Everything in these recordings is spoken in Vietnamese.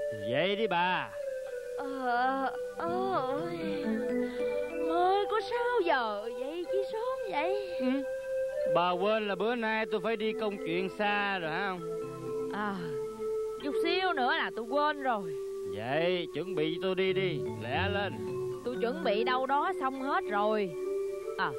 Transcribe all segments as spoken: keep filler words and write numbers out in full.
Vậy đi bà. Ờ, ôi, mới có sáu giờ vậy chứ sớm vậy. Ừ. Bà quên là bữa nay tôi phải đi công chuyện xa rồi hả không? À, chút xíu nữa là tôi quên rồi. Vậy chuẩn bị cho tôi đi đi, lẹ lên. Tôi chuẩn bị đâu đó xong hết rồi. À,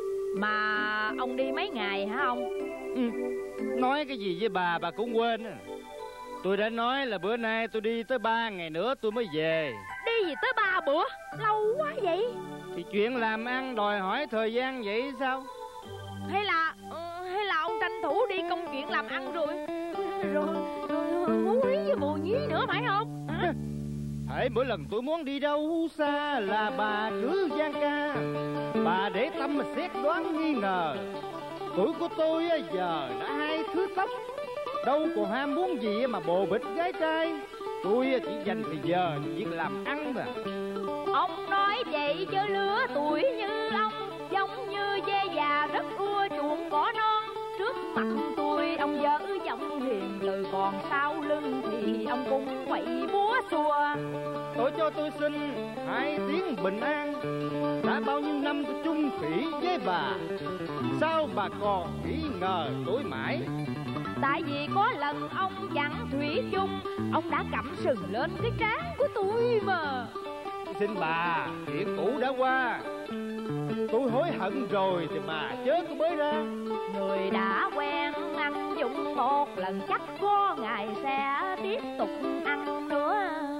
mà ông đi mấy ngày hả ông? Ừ. Nói cái gì với bà bà cũng quên à. Tôi đã nói là bữa nay tôi đi tới ba ngày nữa tôi mới về. Đi gì tới ba bữa? Lâu quá vậy. Thì chuyện làm ăn đòi hỏi thời gian vậy sao? Hay là hay là ông tranh thủ đi công chuyện làm ăn rồi Rồi, rồi hú hí với bồ nhí nữa phải không? Hả? Hễ mỗi lần tôi muốn đi đâu xa là bà cứ gian ca. Bà để tâm mà xét đoán nghi ngờ. Tuổi của tôi giờ đã hai thứ tóc, đâu còn ham muốn gì mà bồ bịch gái trai. Tôi chỉ dành thời giờ cho việc làm ăn mà. Ông nói vậy chứ lứa tuổi như ông giống như dê già rất ưa chuộng cỏ non. Trước mặt tôi ông dở giọng hiền từ, còn sau lưng thì ông cũng quậy búa xùa. Tôi cho tôi xin hai tiếng bình an. Đã bao nhiêu năm tôi chung thủy với bà, sao bà còn nghĩ ngờ tôi mãi? Tại vì có lần ông dặn thủy chung, ông đã cắm sừng lên cái trán của tôi mà. Xin bà, chuyện cũ đã qua, tôi hối hận rồi thì bà chớ có bới ra. Người đã quen ăn dụng một lần chắc có ngày sẽ tiếp tục ăn nữa.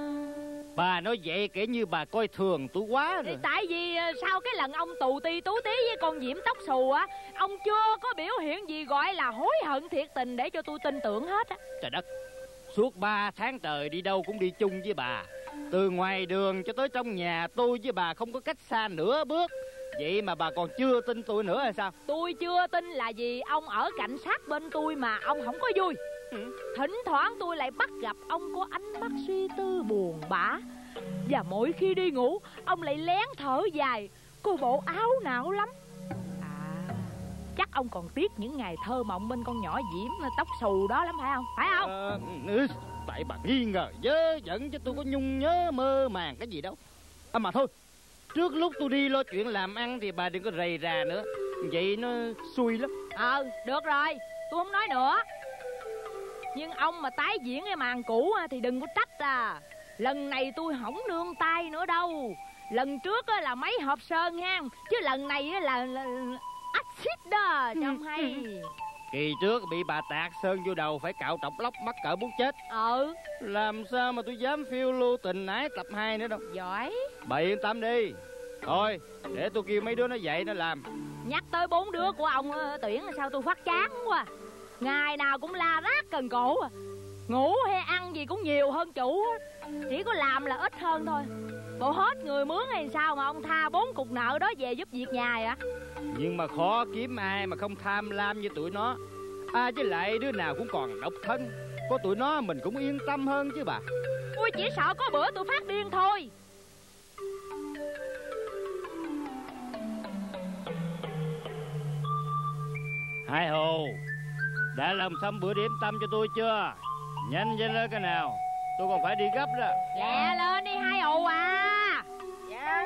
Bà nói vậy kể như bà coi thường tôi quá rồi. Tại vì sau cái lần ông tù ti tú tí với con Diễm tóc xù á, ông chưa có biểu hiện gì gọi là hối hận thiệt tình để cho tôi tin tưởng hết á. Trời đất, suốt ba tháng trời đi đâu cũng đi chung với bà. Từ ngoài đường cho tới trong nhà tôi với bà không có cách xa nửa bước. Vậy mà bà còn chưa tin tôi nữa hay sao? Tôi chưa tin là vì ông ở cạnh sát bên tôi mà ông không có vui. Ừ. Thỉnh thoảng tôi lại bắt gặp ông có ánh mắt suy tư buồn bã. Và mỗi khi đi ngủ ông lại lén thở dài, coi bộ áo não lắm. À, chắc ông còn tiếc những ngày thơ mộng bên con nhỏ Diễm tóc xù đó lắm phải không? Phải không? À, ừ, tại bà nghi ngờ dớ dẫn chứ tôi có nhung nhớ mơ màng cái gì đâu. À mà thôi, trước lúc tôi đi lo chuyện làm ăn thì bà đừng có rầy rà nữa, vậy nó xui lắm. Ờ, được rồi, tôi không nói nữa. Nhưng ông mà tái diễn cái màn cũ thì đừng có trách à. Lần này tôi không nương tay nữa đâu. Lần trước là mấy hộp sơn ha, chứ lần này là, là axit đó, trông hay. Kỳ trước bị bà tạt sơn vô đầu phải cạo trọc lóc mắc cỡ muốn chết. Ừ. Làm sao mà tôi dám phiêu lưu tình ái tập hai nữa đâu. Giỏi. Bà yên tâm đi. Thôi để tôi kêu mấy đứa nó dậy nó làm. Nhắc tới bốn đứa của ông Tuyển là sao tôi phát chán quá. Ngày nào cũng la rác cần cổ à. Ngủ hay ăn gì cũng nhiều hơn chủ, chỉ có làm là ít hơn thôi. Bộ hết người mướn hay sao mà ông tha bốn cục nợ đó về giúp việc nhà vậy? Nhưng mà khó kiếm ai mà không tham lam như tụi nó. À với lại đứa nào cũng còn độc thân, có tụi nó mình cũng yên tâm hơn chứ bà. Ui, chỉ sợ có bữa tôi phát điên thôi. Hai Hồ, đã làm xong bữa điểm tâm cho tôi chưa? Nhanh lên lên cái nào, tôi còn phải đi gấp đó. Lẹ lên đi Hai Hồ à. Dạ.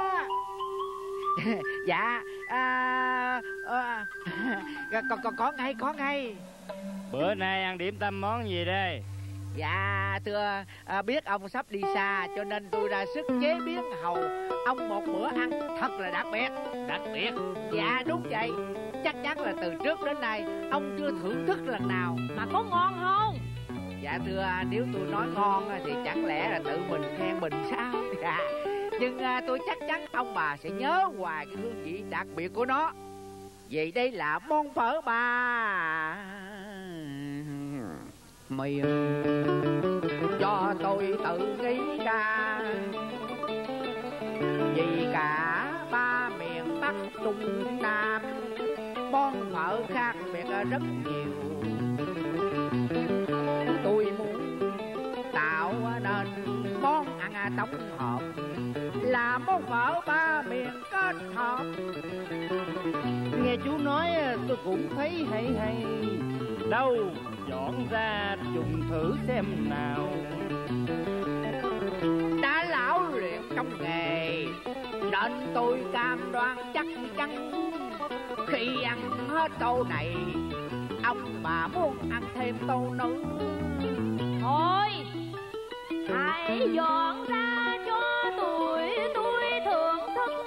Dạ à, à, có, có, có ngay có ngay. Bữa nay ăn điểm tâm món gì đây? Dạ thưa à, biết ông sắp đi xa cho nên tôi ra sức chế biến hầu ông một bữa ăn thật là đặc biệt. Đặc biệt? Dạ đúng vậy. Chắc chắn là từ trước đến nay ông chưa thưởng thức lần nào. Mà có ngon không? Dạ thưa, nếu tôi nói ngon thì chẳng lẽ là tự mình khen mình sao? Dạ. Nhưng à, tôi chắc chắn ông bà sẽ nhớ hoài cái hương vị đặc biệt của nó. Vậy đây là món phở bà. Miền cho tôi tự nghĩ ra, vì cả ba miền Bắc Trung Nam món phở khác biệt rất nhiều. Tôi muốn tạo nên món ăn tổng hợp là món phở ba miền kết hợp. Nghe chú nói tôi cũng thấy hay hay. Đâu dọn ra dùng thử xem nào. Nên tôi cam đoan chắc chắn khi ăn hết tô này, ông bà muốn ăn thêm tô nữa. Thôi hãy dọn ra cho tôi tôi thưởng thức,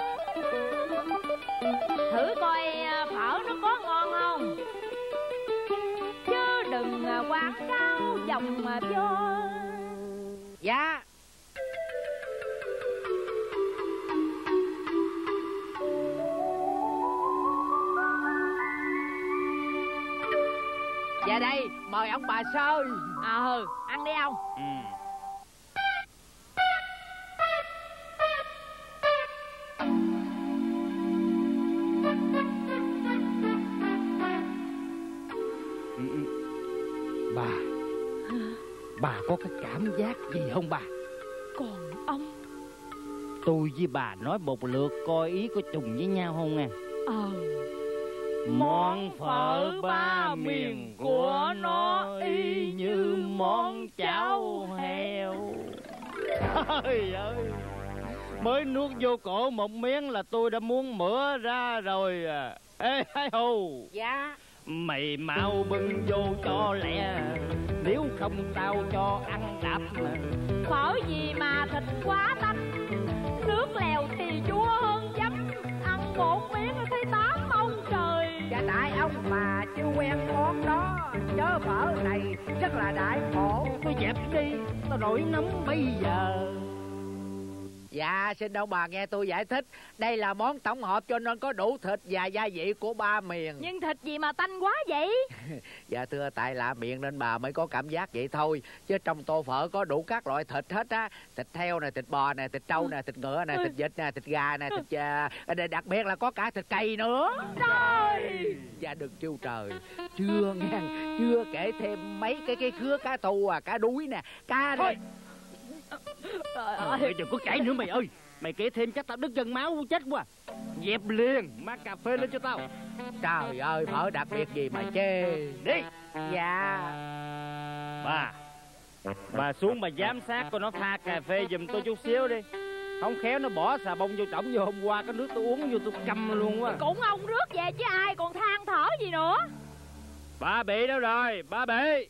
thử coi phở nó có ngon không, chứ đừng quảng cáo dòng mà cho. Dạ. Dạ đây, mời ông bà Sơi. Ờ, ăn đi ông. Ừ. Bà, bà có cái cảm giác gì không bà? Còn ông? Tôi với bà nói một lượt coi ý có trùng với nhau không nè. Ờ. Món phở ba miền của nó y như món cháo heo. Trời ơi, mới nuốt vô cổ một miếng là tôi đã muốn mửa ra rồi à. Ê hai hù. Dạ. Mày mau bưng vô cho lẹ, nếu không tao cho ăn đạp mà. Phở gì mà thịt quá tanh, nước lèo thì chua hơn chấm, ăn một miếng thấy tám ông trời. Dạ tại ông bà chưa quen món đó, chớ phở này rất là đại khổ. Tôi dẹp đi, tao nổi nóng bây giờ. Dạ xin ông bà nghe tôi giải thích. Đây là món tổng hợp cho nên có đủ thịt và gia vị của ba miền. Nhưng thịt gì mà tanh quá vậy? Dạ thưa, tại lạ miệng nên bà mới có cảm giác vậy thôi. Chứ trong tô phở có đủ các loại thịt hết á. Thịt heo nè, thịt bò nè, thịt trâu nè, thịt ngựa nè, thịt vịt nè, thịt gà nè, thịt uh, đặc biệt là có cả thịt cây nữa. Trời! Dạ đừng kêu trời. Chưa nghe, chưa kể thêm mấy cái cái khứa cá tu à, cá đuối nè, cá này. Trời ơi, ơi, đừng có cãi nữa mày ơi. Mày kể thêm chắc tao đứt chân máu chết quá. Dẹp liền, mang cà phê lên cho tao. Trời ơi, phở đặc biệt gì mà chê. Đi. Dạ. Bà, bà xuống bà giám sát coi nó pha cà phê giùm tôi chút xíu đi. Không khéo nó bỏ xà bông vô trỏng vô hôm qua, cái nước tôi uống vô tôi căm luôn quá. cũng ông rước về chứ ai còn than thở gì nữa. Ba bị đâu rồi, ba bị.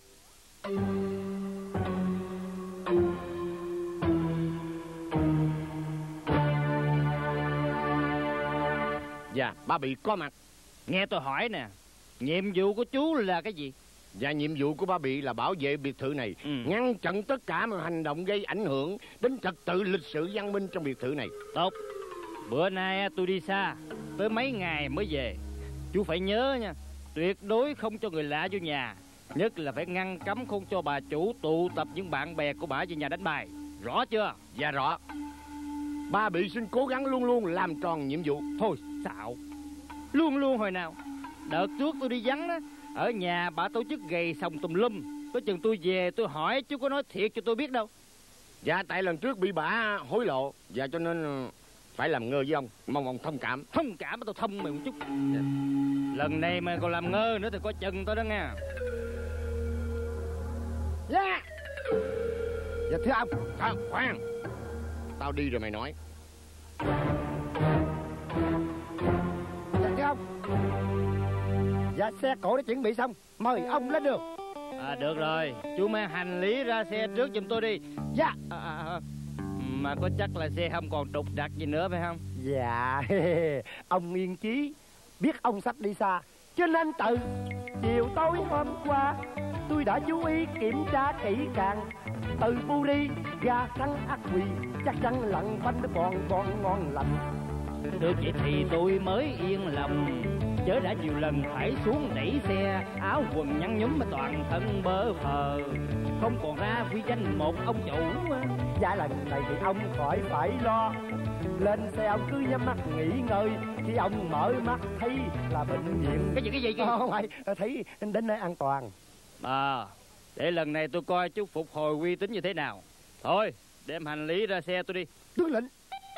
Dạ, ba bị có mặt. Nghe tôi hỏi nè, nhiệm vụ của chú là cái gì? Dạ, nhiệm vụ của ba bị là bảo vệ biệt thự này, ừ. ngăn chặn tất cả mọi hành động gây ảnh hưởng đến trật tự lịch sử văn minh trong biệt thự này. Tốt. Bữa nay tôi đi xa, tới mấy ngày mới về. Chú phải nhớ nha, tuyệt đối không cho người lạ vô nhà. Nhất là phải ngăn cấm không cho bà chủ tụ tập những bạn bè của bà về nhà đánh bài. Rõ chưa? Dạ rõ. Ba bị xin cố gắng luôn luôn làm tròn nhiệm vụ. Thôi xạo, luôn luôn hồi nào. Đợt trước tôi đi vắng đó, ở nhà bà tổ chức gầy sòng tùm lum. Có chừng tôi về tôi hỏi chú có nói thiệt cho tôi biết đâu. Dạ, tại lần trước bị bà hối lộ, dạ cho nên phải làm ngơ với ông. Mong ông thông cảm. Thông cảm tôi thông mày một chút. Dạ. Lần này mà còn làm ngơ nữa thì có chừng tôi đó nha. Dạ. Dạ thưa ông. À, khoan, tao đi rồi mày nói. Dạ thưa ông. Dạ xe cổ đã chuẩn bị xong, mời ông lên đường. À được rồi, chú mang hành lý ra xe trước giùm tôi đi. Dạ. À, à, à. Mà có chắc là xe không còn trục trặc gì nữa phải không? Dạ. Ông yên chí, biết ông sắp đi xa cho nên từ chiều tối hôm qua tôi đã chú ý kiểm tra kỹ càng. Từ Buri ra thắng ác quỳ chắc chắn lặn bánh nó còn còn ngon lành. Được vậy thì tôi mới yên lòng. Chớ đã nhiều lần phải xuống đẩy xe, áo quần nhăn nhúm mà toàn thân bơ phờ, không còn ra quy danh một ông chủ. Dạ lần này thì ông khỏi phải lo. Lên xe ông cứ nhắm mắt nghỉ ngơi, khi ông mở mắt thấy là bệnh viện. Cái gì cái gì cái gì? Không phải, thấy đến nơi an toàn. À, để lần này tôi coi chú phục hồi uy tín như thế nào. Thôi, đem hành lý ra xe tôi đi. Tướng lĩnh.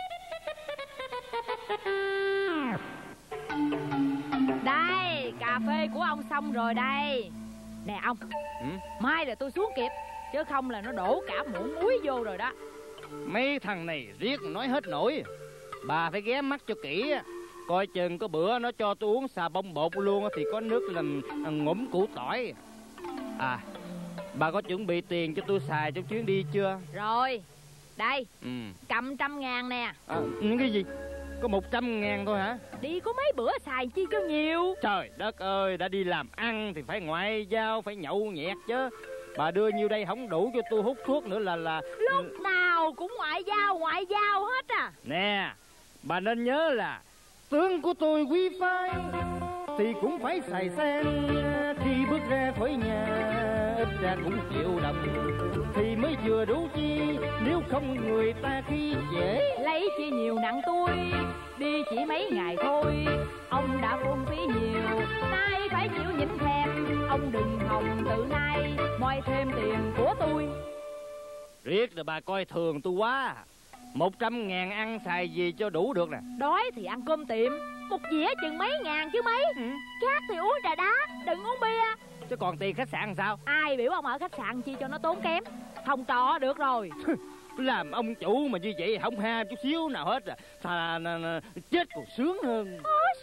Đây, cà phê của ông xong rồi đây. Nè ông, ừ? mai là tôi xuống kịp, chứ không là nó đổ cả muỗng muối vô rồi đó. Mấy thằng này riết nói hết nổi. Bà phải ghé mắt cho kỹ á. Coi chừng có bữa nó cho tôi uống xà bông bột luôn thì có nước làm ngủm củ tỏi. À, bà có chuẩn bị tiền cho tôi xài trong chuyến đi chưa? Rồi, đây, Ừ. cầm trăm ngàn nè. À, cái gì? Có một trăm ngàn thôi hả? Đi có mấy bữa xài chi cho nhiều. Trời đất ơi, đã đi làm ăn thì phải ngoại giao, phải nhậu nhẹt chứ. Bà đưa nhiêu đây không đủ cho tôi hút thuốc nữa là là Lúc nào cũng ngoại giao, ngoại giao hết à. Nè, bà nên nhớ là tướng của tôi quý phái thì cũng phải xài sen. Khi bước ra khỏi nhà ít ra cũng triệu đồng thì mới vừa đủ chi, nếu không người ta khi dễ. Lấy chi nhiều nặng tôi, đi chỉ mấy ngày thôi. Ông đã phung phí nhiều, nay phải chịu nhịn thèm. Ông đừng hòng từ nay moi thêm tiền của tôi. Riết rồi bà coi thường tôi quá. Một trăm ngàn ăn xài gì cho đủ được nè. Đói thì ăn cơm tiệm, một dĩa chừng mấy ngàn chứ mấy. Ừ. Khát thì uống trà đá, đừng uống bia. Chứ còn tiền khách sạn sao? Ai biểu ông ở khách sạn chi cho nó tốn kém. Phòng trọ được rồi. Làm ông chủ mà như vậy không ham chút xíu nào hết à. Thà là, là, chết còn sướng hơn.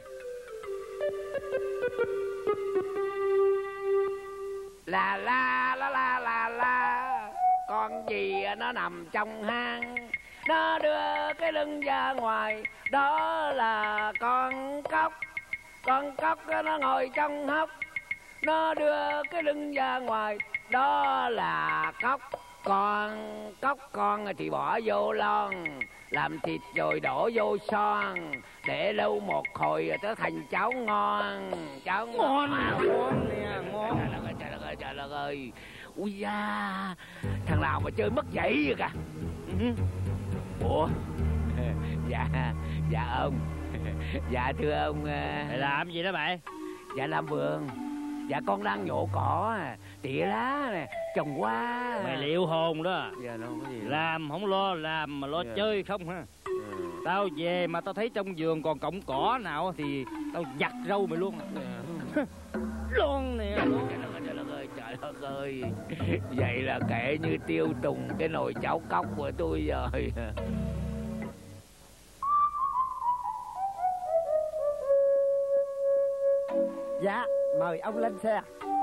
La la la la la la. Con gì nó nằm trong hang, nó đưa cái lưng ra ngoài, đó là con cóc. Con cóc nó ngồi trong hốc, nó đưa cái lưng ra ngoài, đó là cóc. Con cóc con thì bỏ vô lon, làm thịt rồi đổ vô son, để lâu một hồi rồi tới thành cháo ngon. Cháo Ngon, ngon, ngon nè, ngon. Trời đất ơi, trời đất ơi, trời đất ơi. Ui da, thằng nào mà chơi mất dậy vậy kìa. Ủa? Dạ, dạ ông. Dạ thưa ông. Mày làm gì đó mày? Dạ làm vườn. Dạ con đang nhổ cỏ, tỉa lá nè, trồng hoa. Mày liệu hồn đó. Dạ nó không có gì. Làm không lo làm mà lo Dạ. chơi không ha. Ừ. Tao về mà tao thấy trong vườn còn cọng cỏ nào thì tao giặt râu mày luôn. Dạ. Luôn nè. Trời đất ơi, trời đất ơi, trời đất ơi. Vậy là kể như tiêu tùng cái nồi cháo cóc của tôi rồi. Dạ, mời ông lên xe.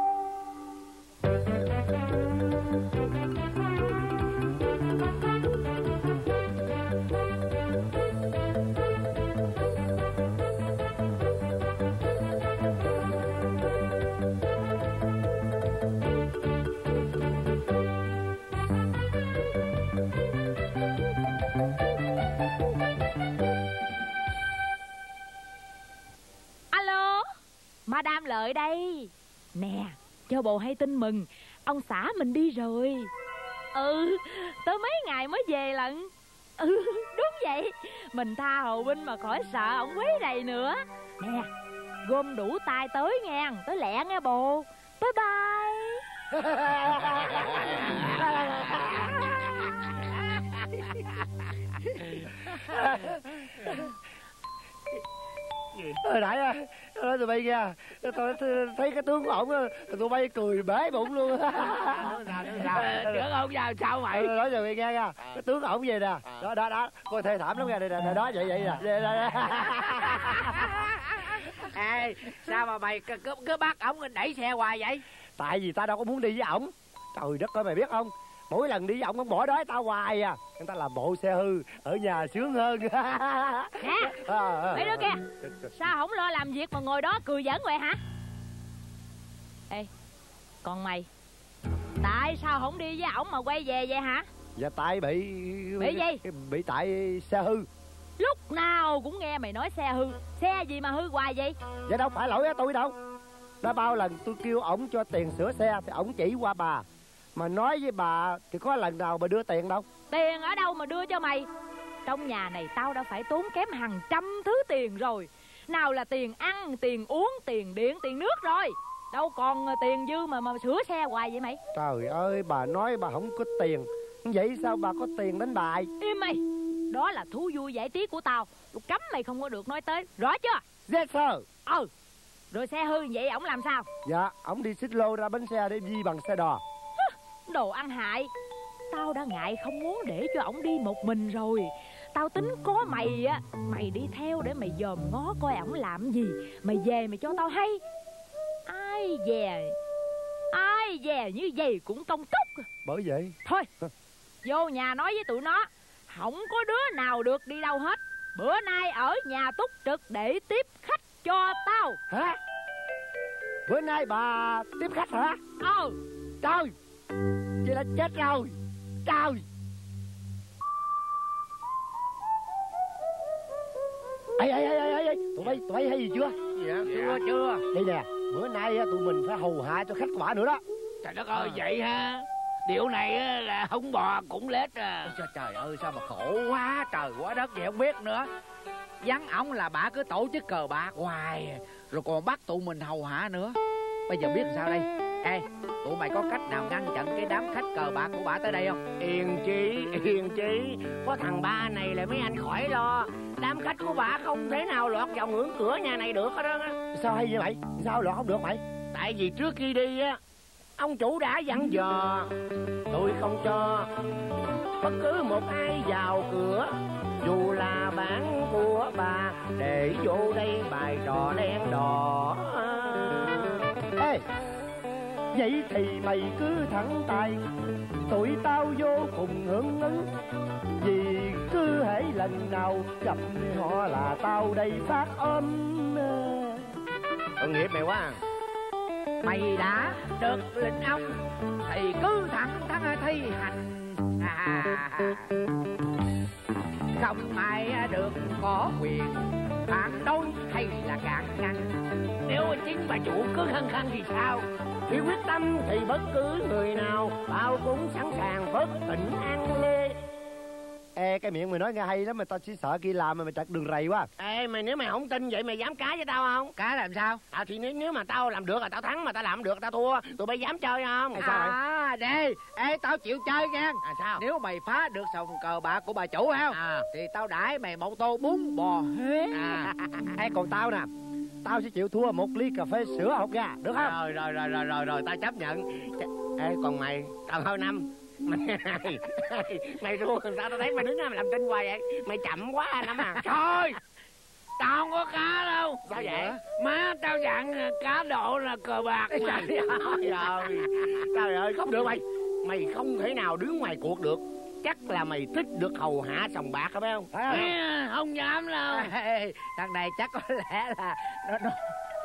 Alo, Madame Lợi đây. Nè, cho bồ hay tin mừng, ông xã mình đi rồi. Ừ, tới mấy ngày mới về lận. Ừ, đúng vậy. Mình tha hồ binh mà khỏi sợ ổng quấy rầy nữa. Nè, gom đủ tay tới nghe, tới lẹ nghe bồ. Bye bye. Hồi nãy á, tôi nói tụi bay nha, tôi thấy cái tướng của ổng á, tụi bay cười bể bụng luôn. Tưởng ông vào sao mày? Nói cho mày nghe nha, cái tướng của ổng vậy nè, đó đó đó, coi thê thảm lắm nha, đây nè, đó vậy vậy nè. Đây, đây, đây. Ê, sao mà mày cứ, cứ, cứ bắt ổng đẩy xe hoài vậy? Tại vì ta đâu có muốn đi với ổng. Trời đất ơi, mày biết không, mỗi lần đi với ổng, ổng bỏ đói tao hoài à. Người ta làm bộ xe hư, ở nhà sướng hơn. Nè, mấy đứa kia, sao không lo làm việc mà ngồi đó cười giỡn vậy hả? Ê, còn mày, tại sao không đi với ổng mà quay về vậy hả? Dạ tại bị... Bị gì? Bị tại xe hư. Lúc nào cũng nghe mày nói xe hư. Xe gì mà hư hoài vậy? Dạ đâu phải lỗi của tôi đâu. Đã bao lần tôi kêu ổng cho tiền sửa xe thì ổng chỉ qua bà. Mà nói với bà thì có lần nào bà đưa tiền đâu. Tiền ở đâu mà đưa cho mày? Trong nhà này tao đã phải tốn kém hàng trăm thứ tiền rồi. Nào là tiền ăn, tiền uống, tiền điện, tiền nước rồi. Đâu còn tiền dư mà mà sửa xe hoài vậy mày? Trời ơi, bà nói bà không có tiền, vậy sao bà có tiền đánh bài? Im mày. Đó là thú vui giải trí của tao. Tôi cấm mày không có được nói tới. Rõ chưa? Yes sir. Ừ. Rồi xe hư vậy ổng làm sao? Dạ, ổng đi xích lô ra bến xe để di bằng xe đò. Đồ ăn hại. Tao đã ngại không muốn để cho ổng đi một mình rồi. Tao tính có mày á, mày đi theo để mày dòm ngó coi ổng làm gì. Mày về mày cho tao hay. Ai về Ai về như vậy cũng tông túc. Bởi vậy thôi vô nhà nói với tụi nó, không có đứa nào được đi đâu hết. Bữa nay ở nhà túc trực để tiếp khách cho tao. Hả? Bữa nay bà tiếp khách hả? Ờ. Trời, vậy là chết rồi. Trời. Ê ê ê ê ê, tụi bay tụi bay hay gì chưa? Dạ, Chưa chưa. Đây nè, bữa nay tụi mình phải hầu hạ cho khách của bà nữa đó. Trời đất ơi, vậy ha. Điệu này á, là hông bò cũng lết à. Trời, trời ơi sao mà khổ quá trời quá đất vậy không biết nữa. Vắng ổng là bà cứ tổ chức cờ bạc hoài, rồi còn bắt tụi mình hầu hạ nữa. Bây giờ biết làm sao đây? Ê, tụi mày có cách nào ngăn chặn cái đám khách cờ bạc của bà tới đây không? Yên chí, yên chí. Có thằng ba này là mấy anh khỏi lo. Đám khách của bà không thể nào lọt vào ngưỡng cửa nhà này được hết đó. Sao hay vậy mày? Sao lọt không được mày? Tại vì trước khi đi á, ông chủ đã dặn dò tôi không cho bất cứ một ai vào cửa, dù là bạn của bà, để vô đây bài trò đen đỏ. Ê, vậy thì mày cứ thẳng tay, tụi tao vô cùng hưởng ứng. Vì cứ hễ lần nào gặp họ là tao đây phát ôm. Tội nghiệp mày quá à. Mày đã được lệnh ông thì cứ thẳng thắn thi hành. Không ai được có quyền phản đối hay là cản ngăn. Nếu chính bà chủ cứ khăng khăng thì sao? Khi quyết tâm thì bất cứ người nào tao cũng sẵn sàng phất tỉnh ăn lê. Ê, cái miệng mày nói nghe hay lắm mà tao chỉ sợ khi làm mà mày trật đường rầy quá. Ê mày, nếu mày không tin vậy mày dám cá với tao không? Cá làm sao? À thì nếu, nếu mà tao làm được là tao thắng, mà tao làm được là tao thua. Tụi bay dám chơi không? Sao vậy? À đây, ê tao chịu chơi nha. À sao? Nếu mày phá được sòng cờ bạc của bà chủ không? À. Thì tao đãi mày một tô bún bò Huế. À. Ê, còn tao nè, tao sẽ chịu thua một ly cà phê sữa hột gà, được không? Rồi rồi rồi rồi rồi rồi tao chấp nhận. Ê còn mày, tao hơn năm. Mày, mày thua làm sao? Tao thấy mày đứng đó mày làm tin hoài vậy. Mày chậm quá Năm à. Thôi, tao không có cá đâu. Sao vậy? Má tao dặn cá độ là cờ bạc mà. Trời ơi, trời, trời ơi, không được mày. Mày không thể nào đứng ngoài cuộc được. Chắc là mày thích được hầu hạ sòng bạc phải không? À, không dám đâu. Ê, thằng này chắc có lẽ là nó nó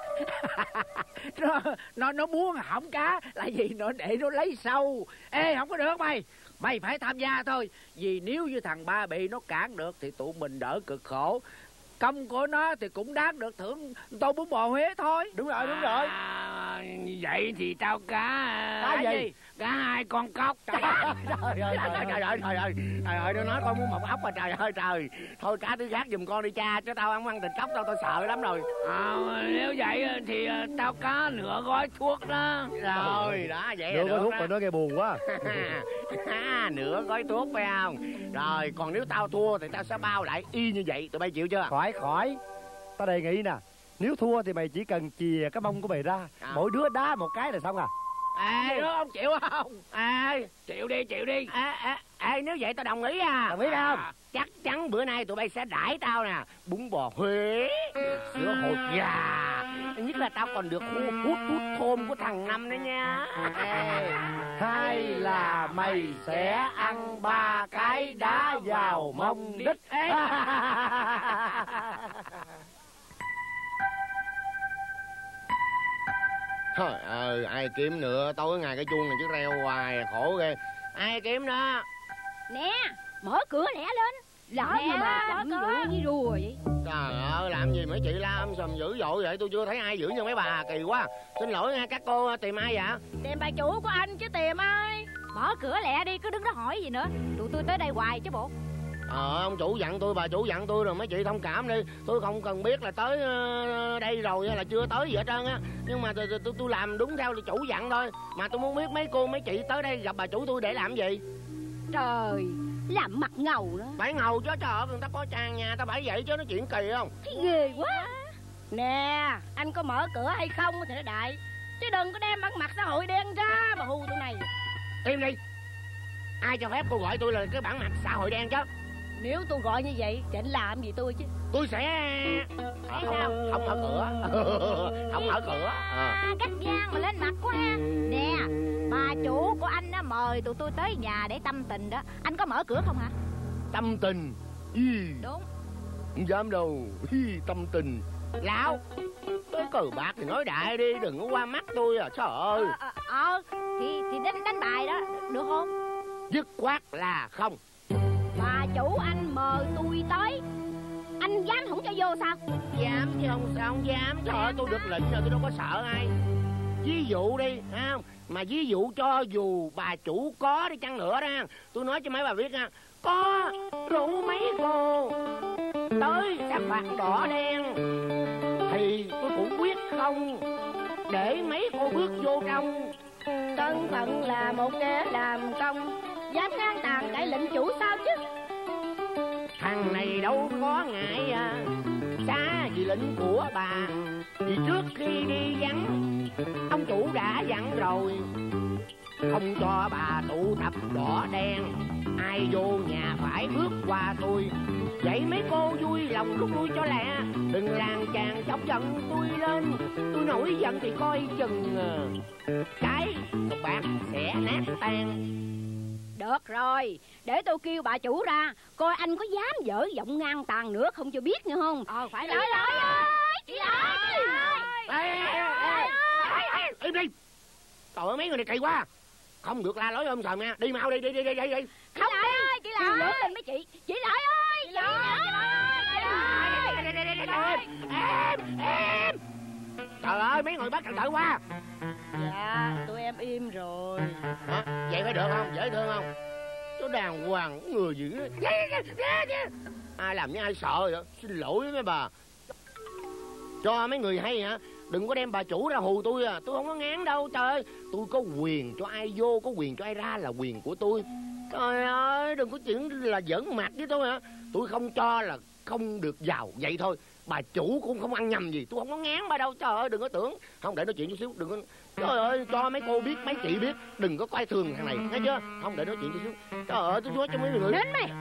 nó nó nó muốn hỏng cá là vì nó để nó lấy sâu. Ê, không có được mày. Mày phải tham gia thôi. Vì nếu như thằng ba bị nó cản được thì tụi mình đỡ cực khổ. Công của nó thì cũng đáng được thưởng tô bún bò Huế thôi. Đúng rồi, đúng rồi. À, vậy thì tao cá. Cá gì? gì? Cá hai con cóc. Trời ơi, trời ơi, trời ơi, trời ơi, trời ơi, trời ơi, nó nói con muốn một ốc à, trời ơi, trời. Thôi cá thứ khác giùm con đi cha, chứ tao không ăn thịt cóc đâu, tao sợ lắm rồi. À, nếu vậy thì tao có nửa gói thuốc đó. Rồi, đó, vậy Nửa là gói được thuốc đó. mà nói nghe buồn quá. Nửa gói thuốc phải không? Rồi, còn nếu tao thua thì tao sẽ bao lại y như vậy, tụi bay chịu chưa? Khỏi khỏi, tao đề nghị nè, nếu thua thì mày chỉ cần chìa cái mông của mày ra, À. mỗi đứa đá một cái là xong à. Ê, đứa không chịu không? Ê, Chịu đi, chịu đi. ê, ê, ê, nếu vậy tao đồng ý à. Đồng ý không? Chắc chắn bữa nay tụi bay sẽ đãi tao nè, bún bò Huế, sữa hột gà, nhất là tao còn được hút hút hút thơm của thằng Năm nữa nha. Ê, hay là mày sẽ ăn ba cái đá vào mông đít. Ê. Trời ơi, ai kiếm nữa, tối ngày cái chuông này chứ reo hoài, khổ ghê. Ai kiếm đó? Nè, mở cửa lẹ lên. Lỡ gì mà mở đậm cửa. rượu với rùa vậy? Trời ơi, làm gì mấy chị la âm sầm dữ dội vậy? Tôi chưa thấy ai dữ như mấy bà, kỳ quá. Xin lỗi nha, các cô tìm ai vậy? Tìm bà chủ của anh chứ tìm ai. Mở cửa lẹ đi, cứ đứng đó hỏi gì nữa. Tụi tôi tới đây hoài chứ bộ. Ờ, ông chủ dặn tôi, bà chủ dặn tôi rồi, mấy chị thông cảm đi. Tôi không cần biết là tới uh, đây rồi hay là chưa tới gì hết trơn á. Nhưng mà tôi, tôi, tôi làm đúng theo chủ dặn thôi. Mà tôi muốn biết mấy cô, mấy chị tới đây gặp bà chủ tôi để làm gì? Trời, làm mặt ngầu đó. Phải ngầu chứ, trời ơi, người ta có tràn nhà, ta phải vậy chứ, nói chuyện kỳ không? Thấy ghê quá. Nè, anh có mở cửa hay không thì nó đại. Chứ đừng có đem bản mặt xã hội đen ra mà hù tụi này. Im đi. Ai cho phép cô gọi tôi là cái bản mặt xã hội đen chứ? Nếu tôi gọi như vậy thì anh làm gì tôi chứ? Tôi sẽ à, không, không mở cửa. Không mở cửa à. À, cách gian mà lên mặt quá ha. Nè, bà chủ của anh đã mời tụi tôi tới nhà để tâm tình đó. Anh có mở cửa không hả? Tâm tình? Ý. Đúng. Không dám đâu. Ý, tâm tình. Lão, tới cờ bạc thì nói đại đi, đừng có qua mắt tôi à. Trời ơi. Ờ, ờ, ờ thì, thì đánh, đánh bài đó, được không? Dứt khoát là không. Bà chủ anh mời tôi tới, anh dám không cho vô sao? Dám chứ không sao không dám. Trời ơi, tôi được lệnh rồi, tôi đâu có sợ ai. Ví dụ đi, không? Mà ví dụ cho dù bà chủ có đi chăng nữa đó, tôi nói cho mấy bà biết nha, có rủ mấy cô tới sắc bạc đỏ đen thì tôi cũng quyết không để mấy cô bước vô trong. Thân phận là một kẻ làm công, dám ngang tàn cãi lệnh chủ sao chứ? Thằng này đâu có ngại à, xa vì lệnh của bà. Vì trước khi đi vắng, ông chủ đã dặn rồi, không cho bà tụ tập đỏ đen, ai vô nhà phải bước qua tôi. Vậy mấy cô vui lòng rút lui cho lẹ, đừng làng chàng chọc giận tôi lên. Tôi nổi giận thì coi chừng cái cục bạc sẽ nát tan. Được rồi, để tôi kêu bà chủ ra, coi anh có dám dở giọng ngang tàn nữa không cho biết nghe không? Ờ, phải Chị nói Lợi đó. ơi! Chị Lợi! Im đi! Trời ơi, mấy người này kỳ quá. Không được la lối ôm sòm nha. Đi mau đi, đi, đi, đi, đi. Không đi! Chị Lợi ơi! Lên mấy chị! Chị Lợi ơi! Chị Lợi ơi! Em! Em! Trời ơi, mấy người bắt cẩn thận quá. Dạ, tụi em im rồi. Hả? Vậy phải được không? Dễ thương không? Nó đàng hoàng, người dữ. Ai làm như ai sợ vậy? Xin lỗi mấy bà. Cho mấy người hay hả? Đừng có đem bà chủ ra hù tôi à. Tôi không có ngán đâu. Trời ơi, tôi có quyền cho ai vô, có quyền cho ai ra là quyền của tôi. Trời ơi, đừng có chuyện là giỡn mặt với tôi hả? Tôi không cho là không được vào, vậy thôi. Bà chủ cũng không ăn nhầm gì. Tôi không có ngán bà đâu. Trời ơi, đừng có tưởng. Không, để nói chuyện chút xíu. Đừng có... Trời ơi, cho mấy cô biết, mấy chị biết. Đừng có coi thường thằng này, nghe chưa? Không, để nói chuyện chút xíu. Trời ơi, tôi nói cho mấy người. Đến mày.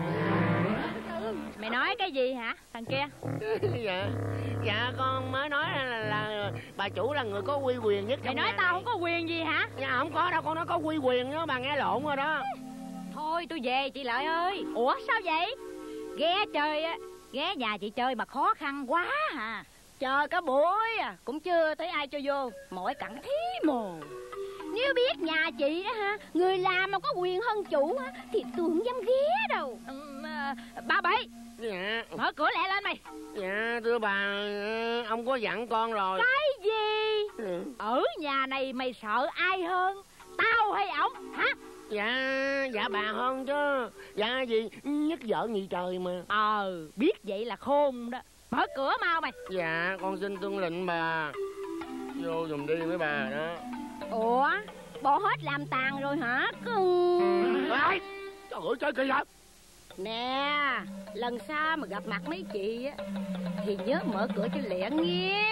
Mày nói cái gì hả thằng kia? Dạ, dạ con mới nói là, là, là bà chủ là người có uy quyền nhất. Mày nói tao không có quyền gì hả? Dạ không có đâu, con nói có uy quyền đó, bà nghe lộn rồi đó. Thôi tôi về chị Lợi ơi. Ủa sao vậy? Ghé chơi á, ghé nhà chị chơi mà khó khăn quá à. Chờ cả buổi à, cũng chưa thấy ai cho vô. Mỏi cẳng thí mồ. Nếu biết nhà chị đó ha, người làm mà có quyền hơn chủ á, thì tôi không dám ghé đâu. Ừ, à, ba Bảy. Dạ. Mở cửa lẹ lên mày. Dạ thưa bà, ông có dặn con rồi. Cái gì? Ừ. Ở nhà này mày sợ ai hơn, tao hay ổng hả? Dạ, dạ bà hơn chứ. Dạ gì, nhất vợ nhì trời mà. Ờ, biết vậy là khôn đó. Mở cửa mau mày. Dạ, con xin tuân lệnh bà. Vô dùm đi với bà đó. Ủa, bộ hết làm tàn rồi hả? Cưng. Ai? Trời ơi, chơi kỳ hả? Nè, lần sau mà gặp mặt mấy chị á thì nhớ mở cửa cho lẹ nghe.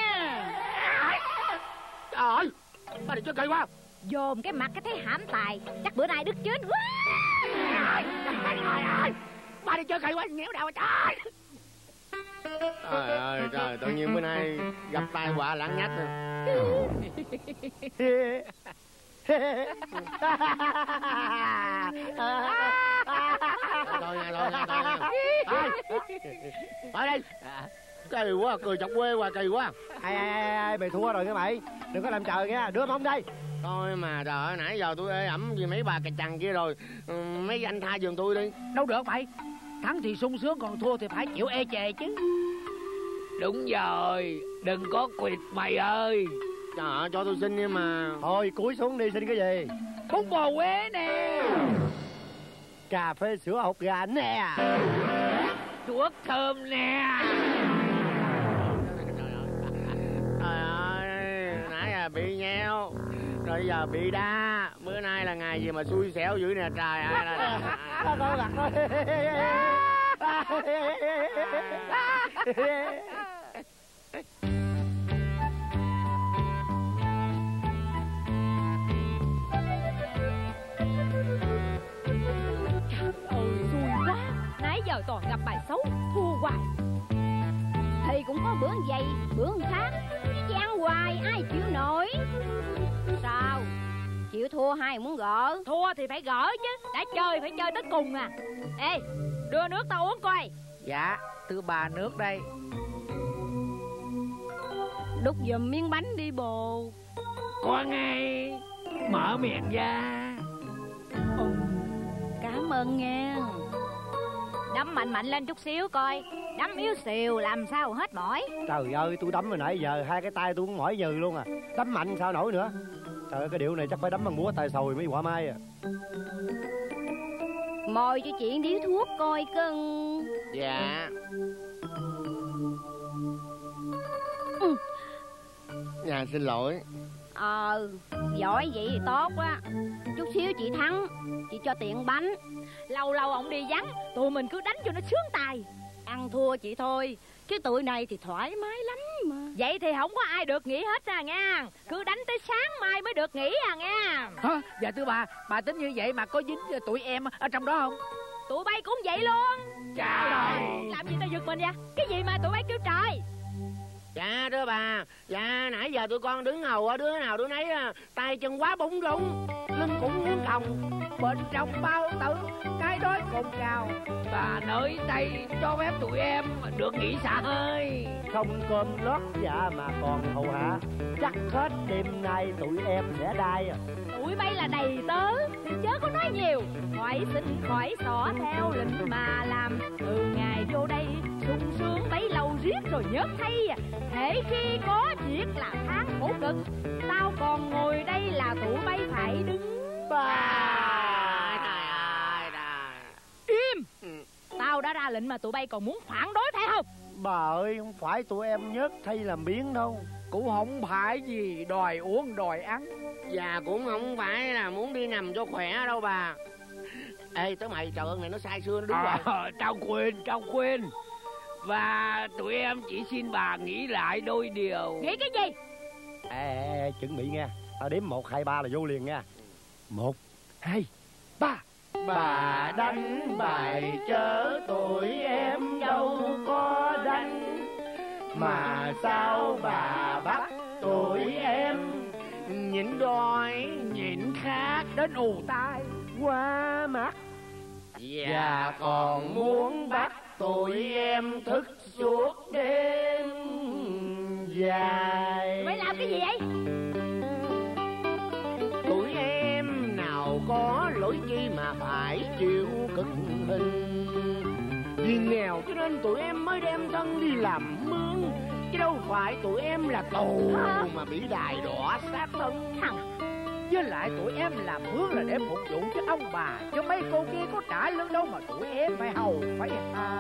Trời ơi, bà này chơi kỳ quá. Dồn cái mặt cái thấy hãm tài, chắc bữa nay đứt chết quá. Bà này chơi kỳ quá, nghèo đầu trời. Trời ơi, trời, tự nhiên bữa nay gặp tai họa lãng nhách rồi. Thôi nha, thôi nha, thôi nha. Thôi, thôi đi. Kỳ quá, cười chọc quê quá, kỳ quá. Ai ai ai, ai mày thua rồi nghe mày. Đừng có làm chờ nha, đưa mông đây. Thôi mà trời ơi, nãy giờ tôi ê ẩm vì mấy bà cà chằn kia rồi. Ừ, mấy anh tha giùm tôi đi. Đâu được mày. Thắng thì sung sướng, còn thua thì phải chịu ê chề chứ. Đúng rồi, đừng có quỵt mày ơi. Trời ơi, cho tôi xin đi mà. Thôi cúi xuống đi, xin cái gì? Bún bò Huế nè. Cà phê sữa hột gà nè. Chuột thơm nè. Trời ơi, nãy giờ bị nheo, rồi giờ bị đa. Bữa nay là ngày gì mà xui xẻo dữ nè trời ơi. Tôi gặt thôi. Ôi xui quá. Nãy giờ giờ toàn gặp bài xấu, thua hoài. Thì cũng có bữa vậy, bữa khác, chán hoài ai chịu nổi. Sao? Chịu thua hay muốn gỡ? Thua thì phải gỡ chứ, đã chơi phải chơi tới cùng à. Ê, đưa nước tao uống coi. Dạ, thưa bà nước đây. Đút giùm miếng bánh đi bồ. Con ngay, mở miệng ra. Ừ, cảm ơn nghe. Đấm mạnh mạnh lên chút xíu coi. Đấm yếu xìu làm sao hết mỏi. Trời ơi, tôi đấm hồi nãy giờ hai cái tay tôi cũng mỏi nhừ luôn à. Đấm mạnh sao nổi nữa. Trời ơi, cái điệu này chắc phải đấm bằng búa tay sồi mới quả mai à. Mồi cho chị điếu thuốc coi cưng. Dạ. Ừ. Dạ xin lỗi. Ờ, giỏi vậy thì tốt quá. Chút xíu chị thắng, chị cho tiền bánh. Lâu lâu ông đi vắng, tụi mình cứ đánh cho nó sướng tài. Ăn thua chị thôi, chứ tụi này thì thoải mái lắm mà. Vậy thì không có ai được nghỉ hết à nha. Cứ đánh tới sáng mai mới được nghỉ à nha. Hả? Dạ thưa bà, bà tính như vậy mà có dính tụi em ở trong đó không? Tụi bay cũng vậy luôn. Trời ơi, làm gì tao giật mình vậy? Cái gì mà tụi bay kêu trời? Dạ thưa bà, dạ nãy giờ tụi con đứng hầu ở đứa nào đứa nấy tay chân quá búng rúng, lưng cũng muốn còng. Bên trong bao tử, cái đói cồn cào. bà nới tay cho phép tụi em được nghỉ xả hơi. Không cơm lót dạ mà còn hầu hạ, chắc hết đêm nay tụi em sẽ đai à. Tụi bay là đầy tớ thì chớ có nói nhiều. Khỏi xin khỏi xỏ theo lệnh mà làm. Từ ngày vô đây sung sướng bấy lâu riết rồi nhớ thay. Thể khi có việc là tháng khổ cực. Tao còn ngồi đây là tụi bay phải đứng. Bà trời ơi trời. Im. Tao đã ra lệnh mà tụi bay còn muốn phản đối phải không? Bà ơi, không phải tụi em nhớt thay làm biến đâu. Cũng không phải gì đòi uống đòi ăn. Dạ cũng không phải là muốn đi nằm cho khỏe đâu bà. Ê tới mày, trời ơi này nó sai xưa nó đúng à, rồi. Tao quên, tao quên. Và tụi em chỉ xin bà nghĩ lại đôi điều. Nghĩ cái gì? Ê, ê, ê chuẩn bị nha. Tao đếm một, hai, ba là vô liền nha. Một, hai, ba. Bà đánh bài chớ tụi em đâu có đánh, mà sao bà bắt tụi em Nhịn đói, Nhịn khát đến ù tai. qua mắt, dạ còn muốn bắt tụi em thức suốt đêm dài. Mày làm cái gì vậy? tụi em nào có lỗi chi mà phải chịu cực hình. Vì nghèo cho nên tụi em mới đem thân đi làm mướn, chứ đâu phải tụi em là tù mà bị đài đọa sát thân. Thằng Với lại tụi em làm mướn là để phục vụ cho ông bà, chứ mấy cô kia có trả lương đâu mà tụi em phải hầu phải hạ.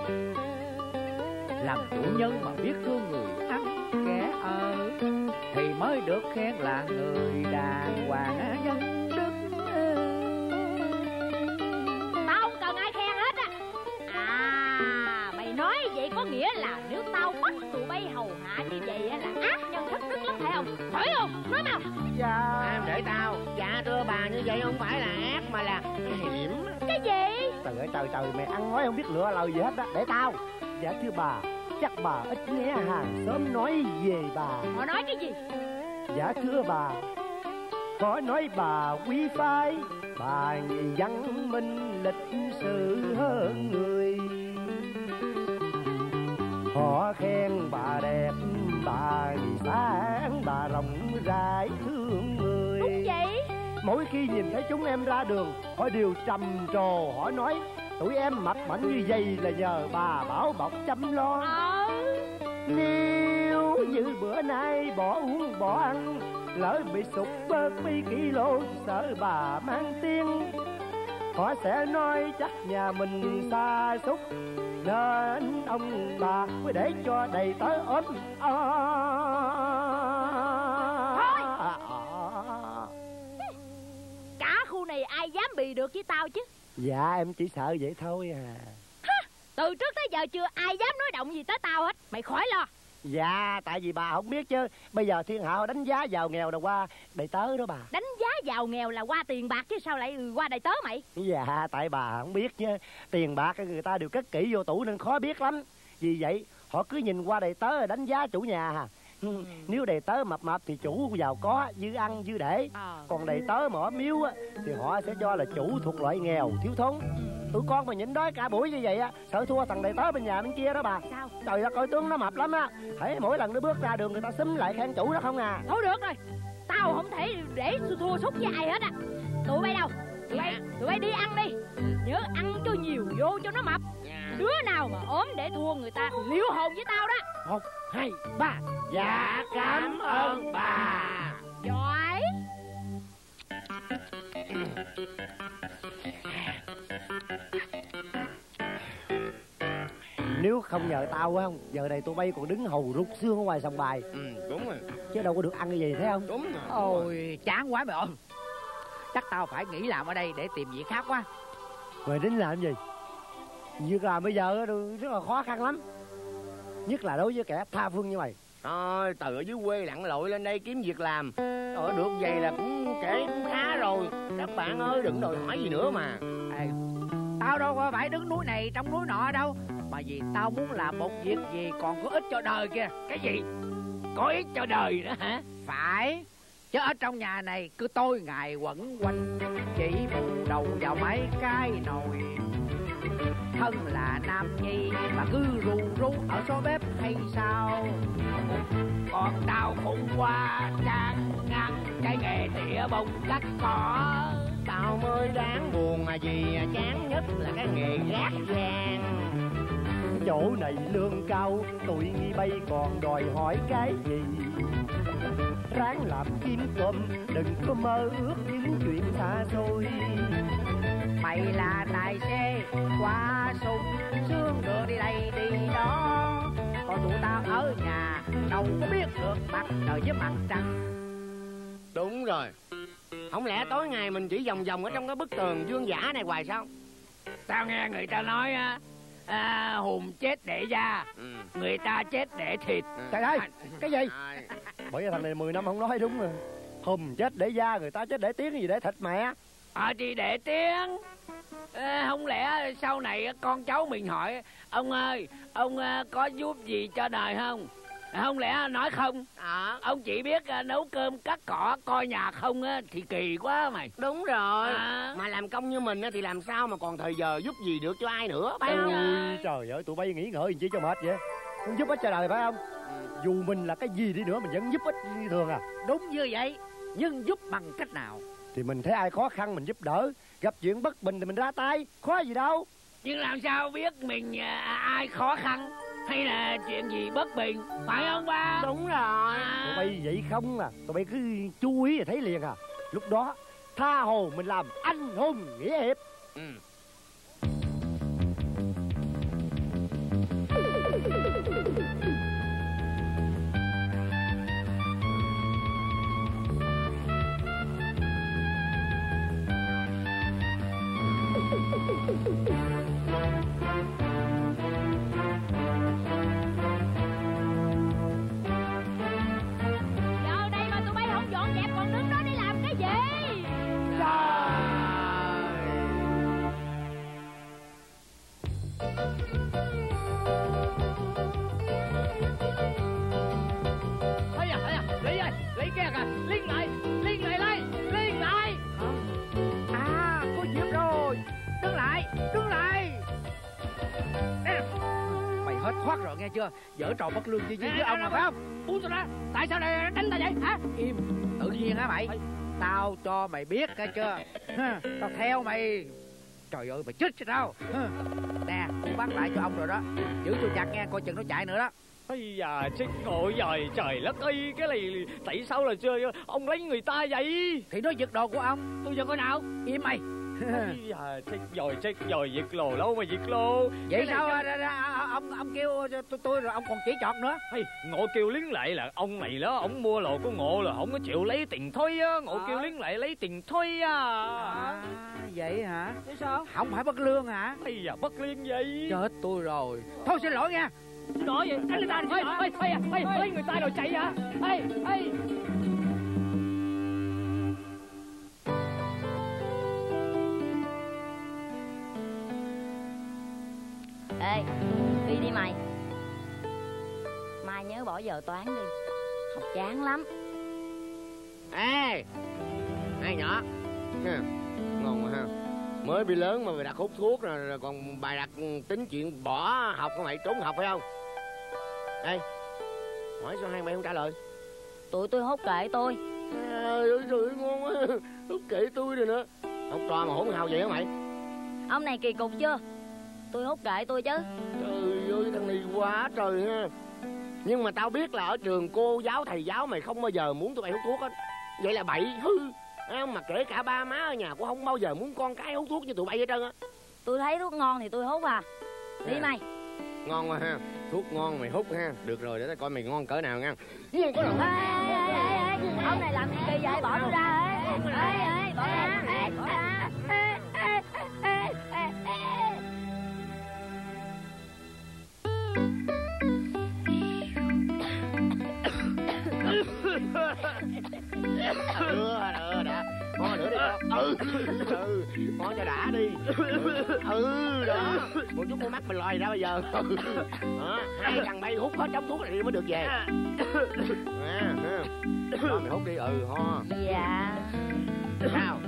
Làm chủ nhân mà biết thương người ăn kẻ ở thì mới được khen là người đàng hoàng nhân đức. tao không cần ai khen hết á. À, mày nói vậy có nghĩa là nếu tao bắt tụi bay hầu hạ như vậy á là ác nhân thất đức lắm phải không? Phải không? Nói mau. Dạ. À, để tao. Dạ thưa bà, như vậy không phải là ác mà là hiểm. Cái gì? Trời ơi trời trời, mày ăn nói không biết lựa lời gì hết á. Để tao. Dạ thưa bà, chắc bà ít nghe hàng xóm nói về bà. Họ nói cái gì? Dạ thưa bà, có nói bà quý phái, bà văn minh lịch sự hơn người. Họ khen bà đẹp, bà sáng, bà rộng rãi thương người. Đúng vậy. Mỗi khi nhìn thấy chúng em ra đường, họ đều trầm trồ, họ nói tụi em mặt mạnh như vậy là nhờ bà bảo bọc chăm lo. Ờ. Nếu như bữa nay bỏ uống bỏ ăn, lỡ bị sụt bớt mấy kilo, sợ bà mang tiếng, họ sẽ nói chắc nhà mình xa xúc, nên ông bà mới để cho đầy tớ ốm. À, Cả khu này ai dám bị được với tao chứ? dạ em chỉ sợ vậy thôi à. Từ trước tới giờ chưa ai dám nói động gì tới tao hết. Mày khỏi lo. Dạ, tại vì bà không biết chứ. Bây giờ thiên hạ họ đánh giá giàu nghèo là qua đầy tớ đó bà. Đánh giá giàu nghèo là qua tiền bạc chứ sao lại qua đầy tớ mày? Dạ, tại bà không biết chứ. Tiền bạc người ta đều cất kỹ vô tủ nên khó biết lắm. Vì vậy họ cứ nhìn qua đầy tớ rồi đánh giá chủ nhà hà. Ừ. Nếu đầy tớ mập mập thì chủ giàu có, dư ăn dư để. à. Còn đầy tớ mà ở miếu á, thì họ sẽ cho là chủ thuộc loại nghèo, thiếu thốn. Tụi con mà nhịn đói cả buổi như vậy á, sợ thua thằng đầy tớ bên nhà bên kia đó bà. Sao? Trời ơi, coi tướng nó mập lắm á. Thấy mỗi lần nó bước ra đường người ta xúm lại khen chủ đó không à. Thôi được rồi, tao không thể để thua sút với ai hết á. Tụi bay đâu? Tụi bay, tụi bay đi ăn đi. Nhớ ăn cho nhiều vô cho nó mập. Đứa nào mà ốm để thua người ta liêu hồn với tao đó. Một, hai, ba. Dạ cảm ơn bà. Giỏi. Nếu không nhờ tao á không, giờ này tụi bay còn đứng hầu rút xương ở ngoài sòng bài. Ừ, đúng rồi. Chứ đâu có được ăn cái gì thấy không? Đúng rồi. Ôi, chán quá mày ơi. Chắc tao phải nghỉ làm ở đây để tìm việc khác quá. Mày tính làm gì? Việc làm bây giờ rất là khó khăn lắm. Nhất là đối với kẻ tha phương như mày. Thôi, từ ở dưới quê lặn lội lên đây kiếm việc làm. Ở được vậy là cũng kể cũng khá rồi. Các bạn ơi, đừng đòi hỏi gì nữa mà. Ê, tao đâu có phải đứng núi này trong núi nọ đâu. Mà vì tao muốn làm một việc gì còn có ích cho đời kìa. Cái gì? Có ích cho đời nữa hả? Phải. Chứ ở trong nhà này cứ tôi ngày quẩn quanh, chỉ bù đầu vào mấy cái nồi. Thân là nam nhi mà cứ ru ru ở số bếp hay sao? Còn tao khủng qua trang ngăn cái nghề tỉa bông cắt cỏ. Tao mới đáng buồn mà vì chán nhất là cái nghề gác vàng. Chỗ này lương cao, tụi nghi bay còn đòi hỏi cái gì? Ráng làm kiếm cơm, đừng có mơ ước những chuyện xa xôi. Mày là tài xế qua sông sương đường đi đây đi đó. Còn tụi tao ở nhà đâu có biết được mặt trời với mặt trăng. Đúng rồi. Không lẽ tối ngày mình chỉ vòng vòng ở trong cái bức tường vương giả này hoài sao? Tao nghe người ta nói á, à, hùm chết để da, ừ. người ta chết để thịt. Ừ. Trời ơi, cái gì? À. Bởi vì thằng này mười năm không nói đúng rồi. Hùm chết để da, người ta chết để tiếng gì để thịt mẹ. Ờ thì để tiếng. À, không lẽ sau này con cháu mình hỏi, ông ơi, ông có giúp gì cho đời không? Không lẽ nói không? À. Ông chỉ biết nấu cơm cắt cỏ coi nhà không á thì kỳ quá mày. Đúng rồi. À. Mà làm công như mình á thì làm sao mà còn thời giờ giúp gì được cho ai nữa, phải không? Ôi, trời ơi, tụi bay nghĩ ngợi gì cho mệt vậy? Không giúp ích cho đời phải không? Ừ. Dù mình là cái gì đi nữa mình vẫn giúp ích như thường à. Đúng như vậy. Nhưng giúp bằng cách nào? Thì mình thấy ai khó khăn mình giúp đỡ. Gặp chuyện bất bình thì mình ra tay. Khó gì đâu. Nhưng làm sao biết mình à, ai khó khăn hay là chuyện gì bất bình, phải không ba? Đúng rồi. À. Tụi bay vậy không à? Tụi bay cứ chú ý là thấy liền à. Lúc đó tha hồ mình làm anh hùng nghĩa hiệp. Ừ. Giờ đây mà tụi bay không dọn dẹp còn đứng đó đi làm cái gì? Ây da, ây da, Lý ơi, Lý kia kìa, Liên lại, Liên lại đây, Liên lại. À, có dịp rồi. Đứng lại, đứng lại. Mày hết thoát rồi nghe chưa? Giở trò bất lương với, với, với ông mà phải không? Buông tao ra, tại sao lại đánh tao vậy hả? Im, tự nhiên hả mày? Tao cho mày biết nghe chưa? Tao theo mày. Trời ơi, mày chết chứ đâu. Nè, tôi bắt lại cho ông rồi đó. Giữ tôi chặt nghe, coi chừng nó chạy nữa đó. Ây da, chết ngồi rồi, trời đất ơi, cái này tại sao là chơi ông lấy người ta vậy? Thì nó giật đồ của ông. Tôi giật cái nào? Im mày. Ây da, chết rồi, chết rồi, giật lồ lâu mà giật lô. Vậy sao này... ông ông kêu tôi, tôi rồi ông còn chỉ chọt nữa. Hey, Ngộ kêu Liên lại là ông này đó, ông mua lồ của Ngộ là không có chịu lấy tiền thuê á. Ngộ à. Kêu Liên lại lấy tiền thuê á. À, vậy hả? Thế sao? Không phải bất lương hả? Ây da, bất lương vậy. Chết tôi rồi. Thôi xin lỗi nha. Nói vậy, đánh người ta đi. Ê, ê, ê, ê, lấy người ta rồi chạy hả? Ê, ê. Ê, đi đi mày. Mai nhớ bỏ giờ toán đi. Học chán lắm. Ê, hai nhỏ. Ha, ngon quá ha. Mới bị lớn mà mày đặt hút thuốc rồi, rồi còn bài đặt tính chuyện bỏ học của mày, trốn học phải không? Ê, hỏi sao hai mày không trả lời? Tụi tôi hốt kệ tôi. Trời ơi, trời ơi, ngon quá. Hút kệ tôi rồi nữa. Học trò mà hỗn hào vậy hả mày? Ông này kỳ cục chưa? Tôi hốt kệ tôi chứ. Trời ơi, thằng này quá trời ha. Nhưng mà tao biết là ở trường cô giáo thầy giáo mày không bao giờ muốn tụi bay hút thuốc hết. Vậy là bậy hư. Mà kể cả ba má ở nhà cũng không bao giờ muốn con cái hút thuốc như tụi bay hết trơn á. Tôi thấy thuốc ngon thì tôi hút à. Đi à. Mày. Ngon quá ha. Thuốc ngon mày hút ha. Được rồi, để tao coi mày ngon cỡ nào nha. Ngon cỡ nào. Ê, ê, ê, ê. Ông này làm gì kỳ vậy? Bỏ tôi ra. Ê, ê, ê, bỏ ra. Ê, bỏ ra. Ê, ê, ê, ê, ê. Đưa, đưa, đã. Ho nữa đi con. Ừ, ừ, ho cho đã đi. Ừ, đó. Một chút con mắt mình lòi ra bây giờ. Đó, hai thằng bay hút hết trống thuốc này đi mới được về. À, ha. Thôi mày hút đi, ừ, ho. Dạ. Sao?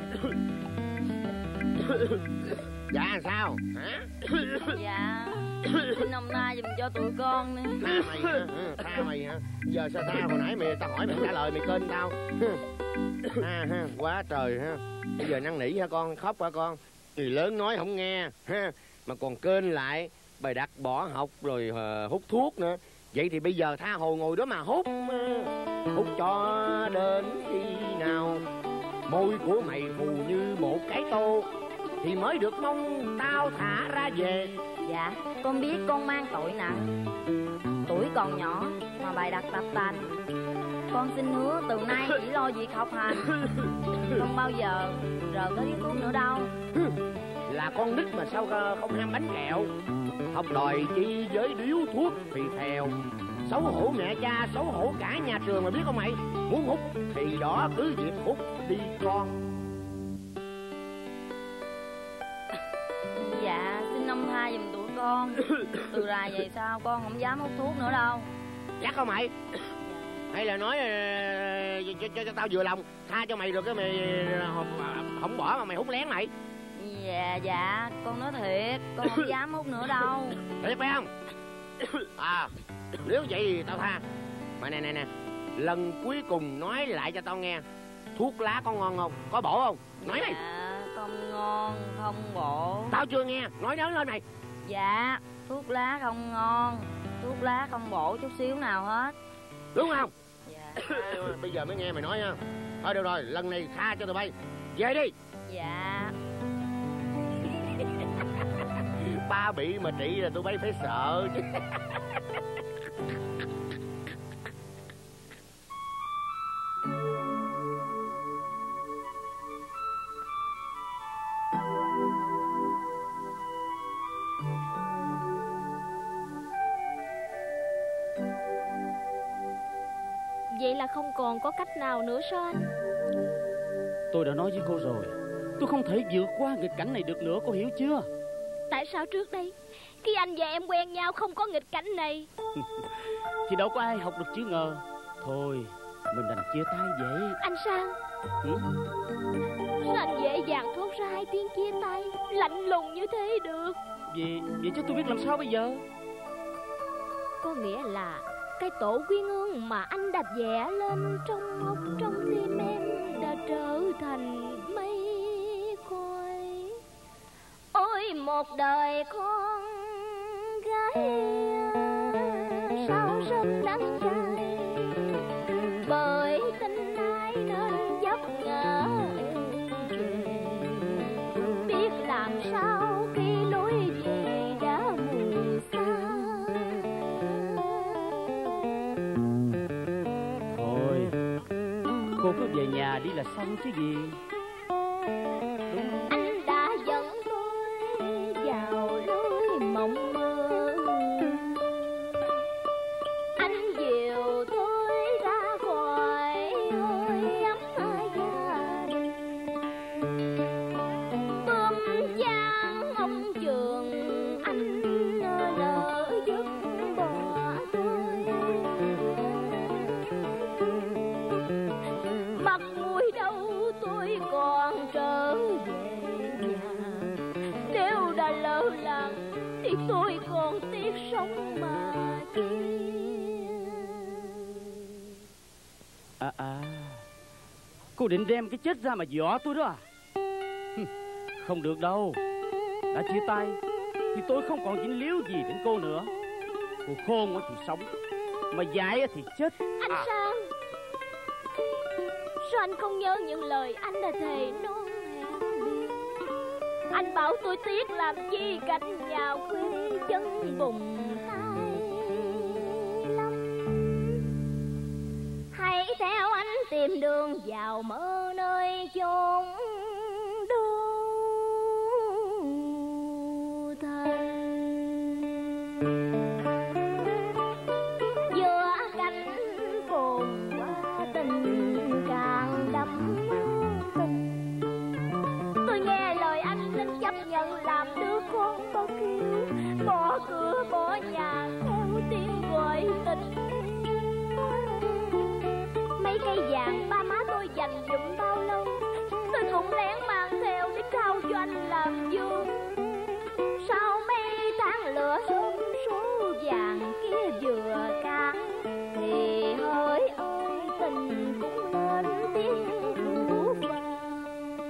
Dạ sao? Hả? Dạ. Xin ông tha giùm cho tụi con đi. Tha mày hả? Tha mày hả? Giờ sao tha? Hồi nãy mày tao hỏi mày không trả lời, mày kênh tao. Ha ha, quá trời ha. Bây giờ năn nỉ hả con? Khóc hả con? Người lớn nói không nghe ha, mà còn kênh lại bày đặt bỏ học rồi uh, hút thuốc nữa. Vậy thì bây giờ tha hồ ngồi đó mà hút. Hút cho đến khi nào môi của mày phù như một cái tô thì mới được mong tao thả ra về. Dạ, con biết con mang tội nặng. Tuổi còn nhỏ mà bày đặt tập tành. Con xin hứa từ nay chỉ lo việc học hành, không bao giờ rờ có điếu thuốc nữa đâu. Là con nít mà sao không ham bánh kẹo. Học đòi chi với điếu thuốc thì phèo. Xấu hổ mẹ cha, xấu hổ cả nhà trường mà biết không mày. Muốn hút thì đó cứ việc hút đi con. Dạ, xin ông tha giùm tụi con. Từ rày về sau con không dám hút thuốc nữa đâu. Chắc không mày? Hay là nói uh, cho, cho, cho tao vừa lòng, tha cho mày rồi cái mày uh, không bỏ mà mày hút lén mày? Dạ, dạ, con nói thiệt, con không dám hút nữa đâu. Thiệt phải không? À, nếu vậy thì tao tha. Mà nè nè nè, lần cuối cùng nói lại cho tao nghe, thuốc lá có ngon không? Có bổ không? Nói mày. Dạ, không ngon, không bổ. Tao chưa nghe, nói lớn lên mày. Dạ, thuốc lá không ngon, thuốc lá không bổ chút xíu nào hết. Đúng không? Dạ. Bây giờ mới nghe mày nói nha. Thôi được rồi, lần này tha cho tụi bay. Về đi. Dạ. Ba bị mà trị là tụi bay phải sợ chứ. Vậy là không còn có cách nào nữa sao anh? Tôi đã nói với cô rồi, tôi không thể vượt qua nghịch cảnh này được nữa, cô hiểu chưa? Tại sao trước đây khi anh và em quen nhau không có nghịch cảnh này? Thì đâu có ai học được chữ ngờ. Thôi, mình đành chia tay vậy. Anh Sang, ừ? Sao anh dễ dàng thốt ra hai tiếng chia tay lạnh lùng như thế được? Vì, vậy chứ tôi biết làm sao bây giờ. Có nghĩa là cái tổ quyên ương mà anh đã vẽ lên trong óc trong tim em đã trở thành mây khói. Ôi một đời con gái sao rất đắng cay, bởi tình ai nên dấp ngã biết làm sao khi lối về đã mù xa. Thôi, cô cứ về nhà đi là xong chứ gì. Đúng. Anh đã dẫn tôi vào lối mộng mơ, thì tôi còn tiếc sống mà chi. À à, cô định đem cái chết ra mà dọa tôi đó à? Không được đâu. Đã chia tay thì tôi không còn dính líu gì đến cô nữa. Cô khôn thì sống, mà dại thì chết. Anh à. Sang, sao anh không nhớ những lời anh đã thề non hẹn biệt? Anh bảo tôi tiếc làm chi cạnh nhà quê chân bùng tay lắm. Hãy theo anh tìm đường vào mơ nơi chốn cửa bỏ nhà theo tiếng gọi tình. Mấy cây vàng ba má tôi dành dụm bao lâu, tôi cũng lén mang theo để trao cho anh làm vua. Sau mấy tháng lửa sớm số vàng kia vừa cạn, thì hỡi ơi tình cũng lên tiếng rủ vàng.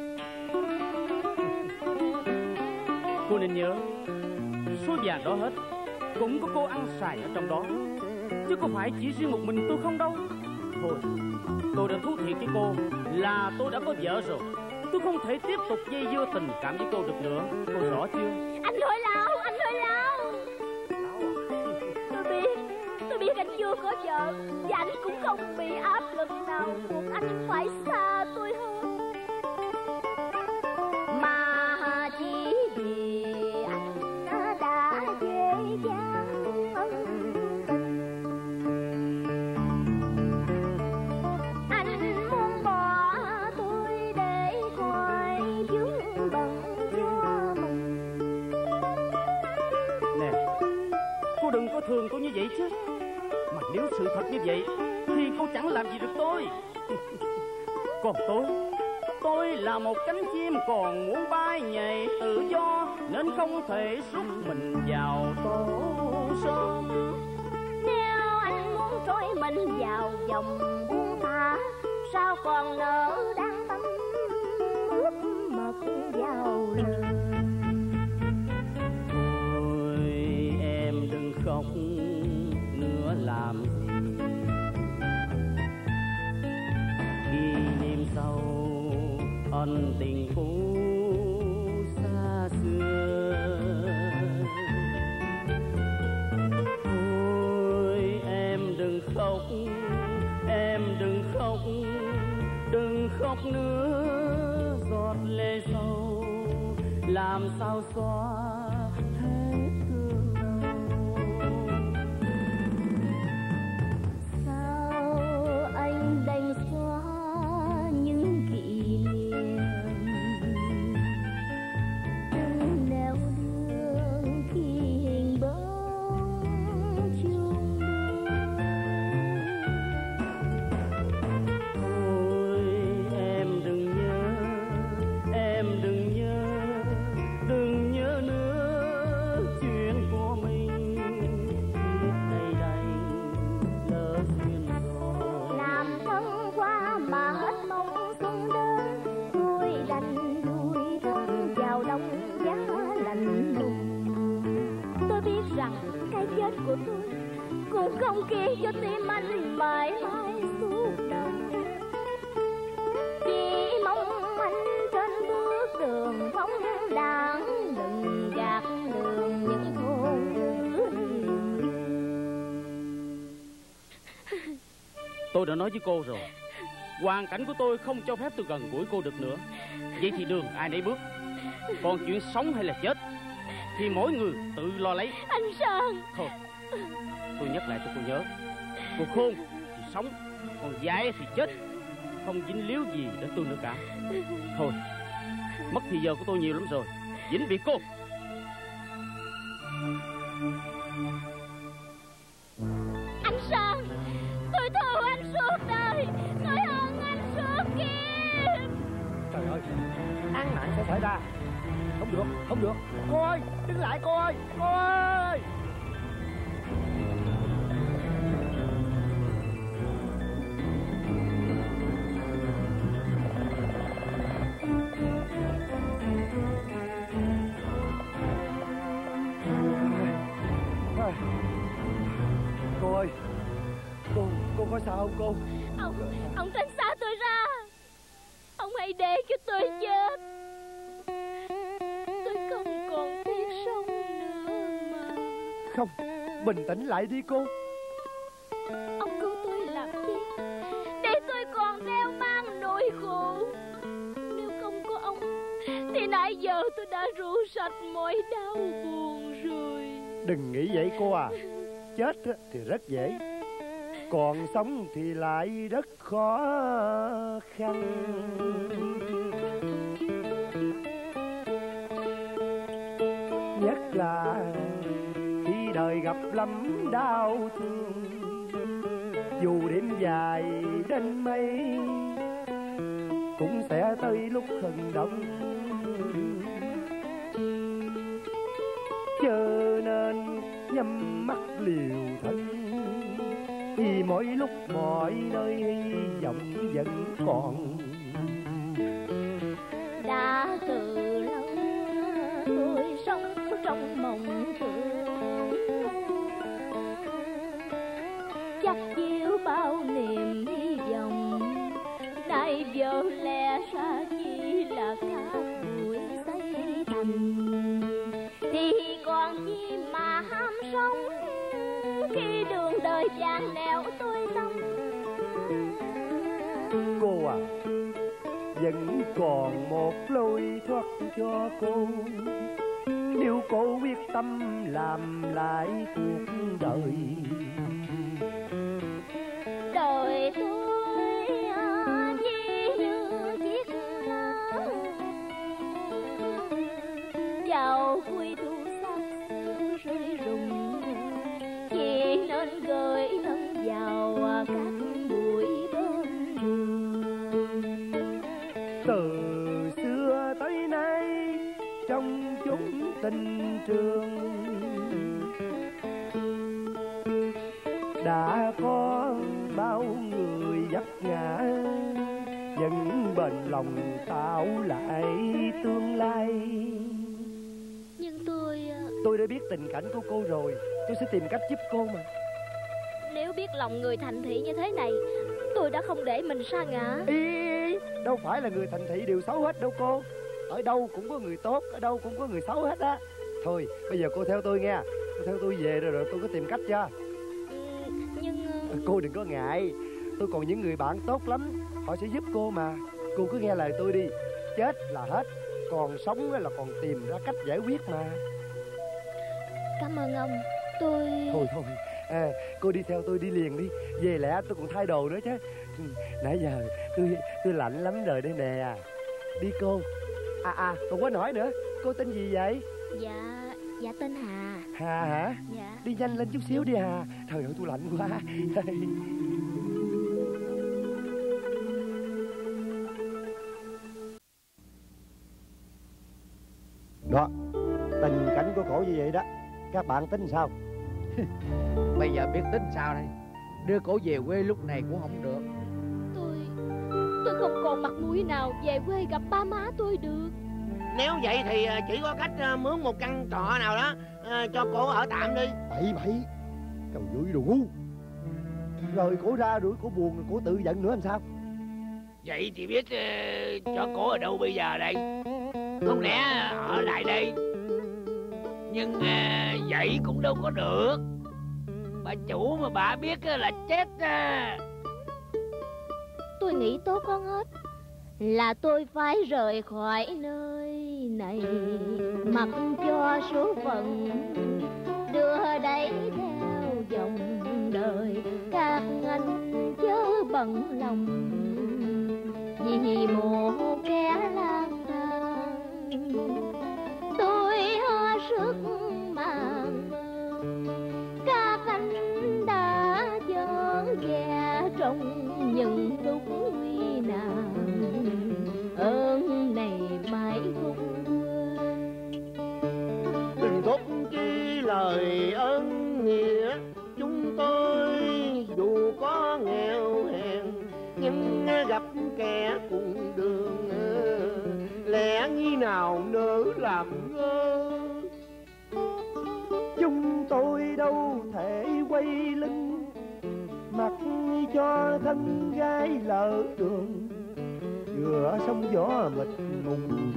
Cô nên nhớ, số vàng đó hết cũng có cô ăn xài ở trong đó, chứ có phải chỉ riêng một mình tôi không đâu. Thôi, tôi đã thú thiệt với cô là tôi đã có vợ rồi. Tôi không thể tiếp tục dây dưa tình cảm với cô được nữa. Cô rõ chưa? Anh nói láo, anh nói láo. Tôi biết, tôi biết anh chưa có vợ, và anh cũng không bị áp lực nào buộc anh phải xa tôi hơn. Mà chỉ vì anh đã dễ dàng ân tình. Anh muốn bỏ tôi để khỏi vướng bận cho mình. Nè, cô đừng có thường tôi như vậy chứ. Mà nếu sự thật như vậy thì cô chẳng làm gì được tôi. Còn tôi, tôi là một cánh chim còn muốn bay nhảy tự do, nên không thể rút mình vào tổ sông. Nếu anh muốn trôi mình vào dòng buông thả, sao còn nỡ đang tâm ướp mật vào lời. Thôi em đừng khóc nữa làm gì, kỷ niệm sau ân tình cũ xa xưa. Thôi em đừng khóc, em đừng khóc, đừng khóc nữa, giọt lệ sâu làm sao xóa hết thương đau. Sao anh đành xóa những kỷ niệm, từng nẻo đường khi hình bóng chung đôi. Thôi em đừng nhớ, em đừng nhớ, đừng nhớ nữa chuyện của mình. Biết đây đành lỡ duyên rồi. Làm thân qua mà hết mong xuân đến, tôi đành đuổi thân vào đông giá lạnh lùng. Tôi biết rằng cái chết của tôi cũng không khiến cho tim anh mãi mãi suốt đời. Chỉ mong anh trên bước đường phóng đãng đừng gạt đường những thôn nữ. Tôi đã nói với cô rồi, hoàn cảnh của tôi không cho phép tôi gần gũi cô được nữa. Vậy thì đường ai nấy bước. Còn chuyện sống hay là chết thì mỗi người tự lo lấy. Anh Sang, Thôi, tôi nhắc lại cho cô nhớ, cô khôn thì sống, còn dại thì chết, không dính líu gì đến tôi nữa cả. Thôi, mất thì giờ của tôi nhiều lắm rồi, vĩnh biệt cô. anh Sang, tôi thù anh suốt đời, tôi hận anh suốt kiếp. Trời ơi, án mạng sẽ xảy ra, Không được, không được. Cô ơi, đứng lại cô ơi, cô ơi. Cô ơi, cô, cô có sao không cô? Ông, ông tránh xa tôi ra. Ông hãy để cho tôi chết. Tôi không còn tiếc sống nữa mà. Không, bình tĩnh lại đi cô. Ông cứu tôi làm chi? Để tôi còn đeo mang nỗi khổ. Nếu không có ông thì nãy giờ tôi đã rũ sạch mọi đau buồn rồi. Đừng nghĩ vậy cô à. Chết thì rất dễ, còn sống thì lại rất khó khăn. Nhất là khi đời gặp lắm đau thương, dù đêm dài đến mấy cũng sẽ tới lúc hừng đông. Cho nên nhắm mắt liều thân, thì mỗi lúc mọi nơi hy vọng vẫn còn. Đã từ lâu tôi sống trong mộng tưởng, chắc chiếu bao niềm hy vọng. Nay giờ lẽ ra chỉ là các bụi xây thành, thì còn chi mà ham sống khi đường đời gian nẻo tôi tâm. Cô à, vẫn còn một lối thoát cho cô, nếu cô quyết tâm làm lại cuộc đời. Đời tôi chỉ như chiếc lá vào cuối thu sắp rơi rụng, chỉ nên gửi thân vào các bụi bên đường. Từ xưa tới nay trong chúng tình trường, đã có bao người vấp ngã, vẫn bền lòng tạo lại tương lai. Nhưng tôi... Tôi đã biết tình cảnh của cô rồi, tôi sẽ tìm cách giúp cô mà. Nếu biết lòng người thành thị như thế này, tôi đã không để mình sa ngã. Ý, ý, đâu phải là người thành thị đều xấu hết đâu cô. Ở đâu cũng có người tốt, ở đâu cũng có người xấu hết á. Thôi bây giờ cô theo tôi nha, cô theo tôi về rồi rồi tôi có tìm cách cho. Ừ, nhưng... Cô đừng có ngại, tôi còn những người bạn tốt lắm, họ sẽ giúp cô mà. Cô cứ nghe lời tôi đi, chết là hết, còn sống là còn tìm ra cách giải quyết mà. Cảm ơn ông. Tôi... Thôi thôi, à, cô đi theo tôi đi liền đi, về lẽ tôi còn thay đồ nữa chứ. Nãy giờ tôi tôi lạnh lắm rồi đây nè. Đi cô. À à, còn có nói nữa, cô tên gì vậy? Dạ, dạ tên Hà. Hà hả? Dạ. Đi nhanh lên chút xíu đi Hà. Trời ơi tôi lạnh quá. Đó, tình cảnh của cổ như vậy đó, các bạn tính sao? Bây giờ biết tính sao đây? Đưa cổ về quê lúc này cũng không được. Tôi... tôi không còn mặt mũi nào về quê gặp ba má tôi được. Nếu vậy thì chỉ có cách mướn một căn trọ nào đó cho cổ ở tạm đi. Bậy bậy, trời ơi đồ ngu. Rồi cổ ra đuổi cổ buồn rồi cổ tự giận nữa làm sao? Vậy thì biết uh, cho cổ ở đâu bây giờ đây? Không lẽ ở lại đây? Nhưng uh, vậy cũng đâu có được. Bà chủ mà bà biết là chết. uh... Tôi nghĩ tốt hơn hết là tôi phải rời khỏi nơi này, mặc cho số phận đưa đẩy theo dòng đời. Các anh chớ bận lòng vì một kẻ lang thang. Tôi hết sức mà các anh đã chở ghé trong những lúc nguy nan. Ơn này mãi không quên. lời ơn nghĩa, chúng tôi dù có nghèo hèn nhưng gặp kẻ cùng đường, lẽ nghi nào nỡ làm ngơ. Chúng tôi đâu thể quay lưng mặc cho thân gái lỡ đường, giữa sóng gió mịt mùng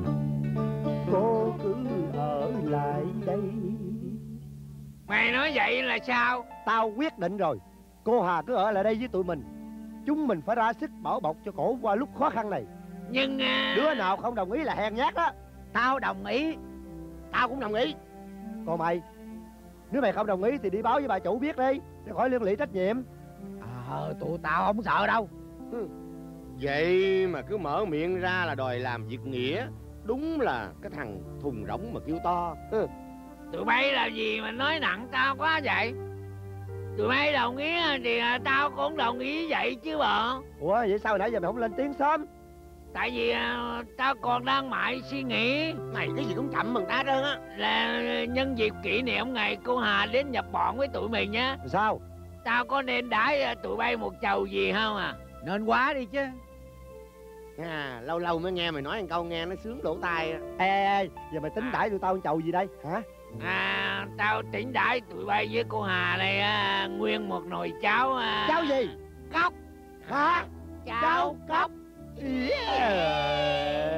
cô cứ ở lại đây. Mày nói vậy là sao? Tao quyết định rồi, cô Hà cứ ở lại đây với tụi mình. Chúng mình phải ra sức bảo bọc cho cổ qua lúc khó khăn này. Nhưng à... đứa nào không đồng ý là hèn nhát đó. Tao đồng ý. Tao cũng đồng ý. Còn mày, nếu mày không đồng ý thì đi báo với bà chủ biết đi, để khỏi liên lụy trách nhiệm. Ờ, tụi tao không sợ đâu. Vậy mà cứ mở miệng ra là đòi làm việc nghĩa. Đúng là cái thằng thùng rỗng mà kêu to. Ừ. Tụi bay làm gì mà nói nặng tao quá vậy? Tụi bay đồng ý thì tao cũng đồng ý vậy chứ bộ. Ủa vậy sao nãy giờ mày không lên tiếng sớm? Tại vì à, tao còn đang mãi suy nghĩ. Mày cái gì cũng chậm bằng ta trơn á. Là nhân dịp kỷ niệm ngày cô Hà đến nhập bọn với tụi mình nhá. Sao? Tao có nên đãi tụi bay một chầu gì không à? Nên quá đi chứ. À, lâu lâu mới nghe mày nói một câu nghe nó sướng lỗ tai. Ê ê ê, giờ mày tính đãi tụi tao chầu gì đây hả? À, tao tính đãi tụi bay với cô Hà này à, nguyên một nồi cháo à... Cháo gì? Cóc. Hả? Cháo, cháo cóc. Yeah.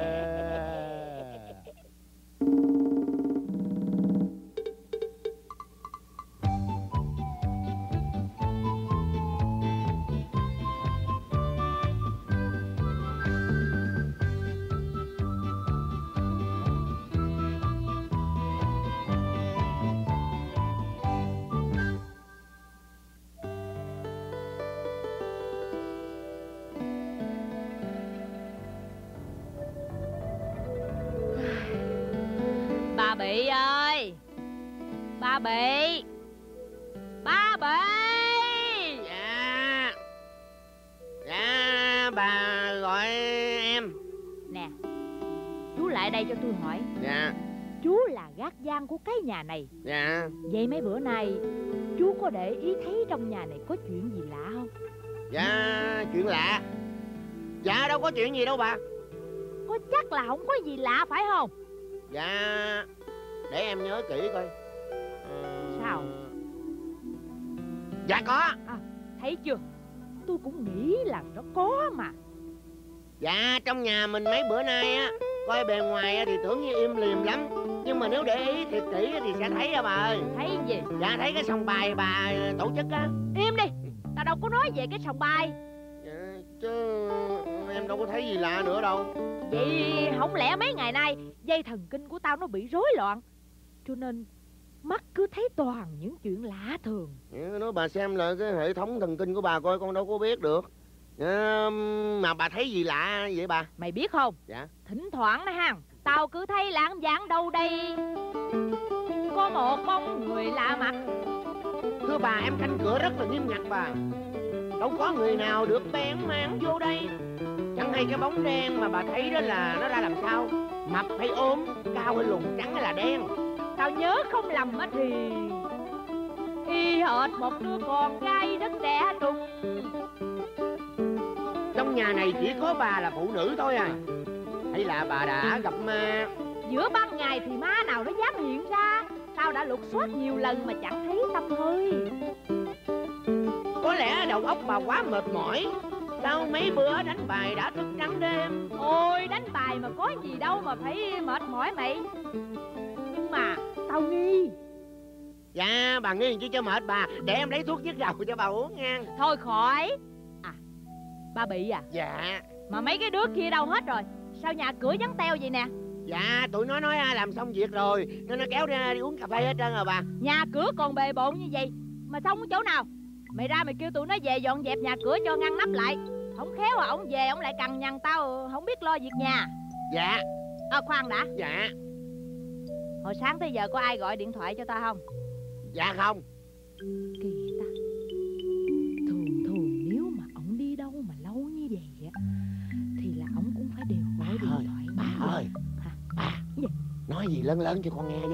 Bà Bị ơi, bà Bị, bà Bị. Dạ. Dạ, bà gọi em. Nè, chú lại đây cho tôi hỏi. Dạ. Chú là gác giang của cái nhà này. Dạ. Vậy mấy bữa nay chú có để ý thấy trong nhà này có chuyện gì lạ không? Dạ, chuyện lạ. Dạ, đâu có chuyện gì đâu bà. Có chắc là không có gì lạ phải không? Dạ, để em nhớ kỹ coi. À... Sao? Dạ có. À, thấy chưa? Tôi cũng nghĩ là nó có mà. Dạ, trong nhà mình mấy bữa nay á, coi bề ngoài á thì tưởng như im lìm lắm, nhưng mà nếu để ý thiệt kỹ thì sẽ thấy á bà ơi. Thấy gì? Dạ, thấy cái sòng bài bà tổ chức á. Im đi, tao đâu có nói về cái sòng bài. Dạ, chứ em đâu có thấy gì lạ nữa đâu. Vậy không lẽ mấy ngày nay dây thần kinh của tao nó bị rối loạn, cho nên mắt cứ thấy toàn những chuyện lạ thường. Dạ, nói bà xem lại cái hệ thống thần kinh của bà coi, con đâu có biết được. Dạ, mà bà thấy gì lạ vậy bà? Mày biết không? Dạ. Thỉnh thoảng nè ha, tao cứ thấy lãng vãng đâu đây có một bóng người lạ mặt. Thưa bà, em canh cửa rất là nghiêm ngặt bà. Đâu có người nào được bén mảng vô đây. Chẳng hay cái bóng đen mà bà thấy đó là nó ra làm sao? Mập hay ốm, cao hay lùn, trắng hay là đen? Tao nhớ không lầm á thì y hệt một đứa con gái rất trẻ trung. Trong nhà này chỉ có bà là phụ nữ thôi à? Hay là bà đã gặp ma? Giữa ban ngày thì ma nào nó dám hiện ra. Tao đã lục soát nhiều lần mà chẳng thấy tăm hơi. Có lẽ đầu óc bà quá mệt mỏi. Sao mấy bữa đánh bài đã thức trắng đêm? Ôi, đánh bài mà có gì đâu mà phải mệt mỏi mày. Nhưng mà tao nghi. Dạ, bà nghi chứ cho mệt bà. Để em lấy thuốc nhức đầu cho bà uống nha. Thôi khỏi. À, bà Bị à? Dạ. Mà mấy cái đứa kia đâu hết rồi? Sao nhà cửa vắng teo vậy nè? Dạ, tụi nó nói làm xong việc rồi nên nó kéo ra đi uống cà phê hết trơn rồi bà. Nhà cửa còn bề bộn như vậy mà xong ở chỗ nào? Mày ra mày kêu tụi nó về dọn dẹp nhà cửa cho ngăn nắp lại. Không khéo à, ổng về ổng lại cằn nhằn tao không biết lo việc nhà. Dạ. À khoan đã. Dạ. Hồi sáng tới giờ có ai gọi điện thoại cho tao không? Dạ không. Kỳ ta. Thường thường nếu mà ổng đi đâu mà lâu như vậy á thì là ổng cũng phải đều gọi điện thoại. Bà ơi. Hả? Bà. Gì? Nói gì lớn lớn cho con nghe với.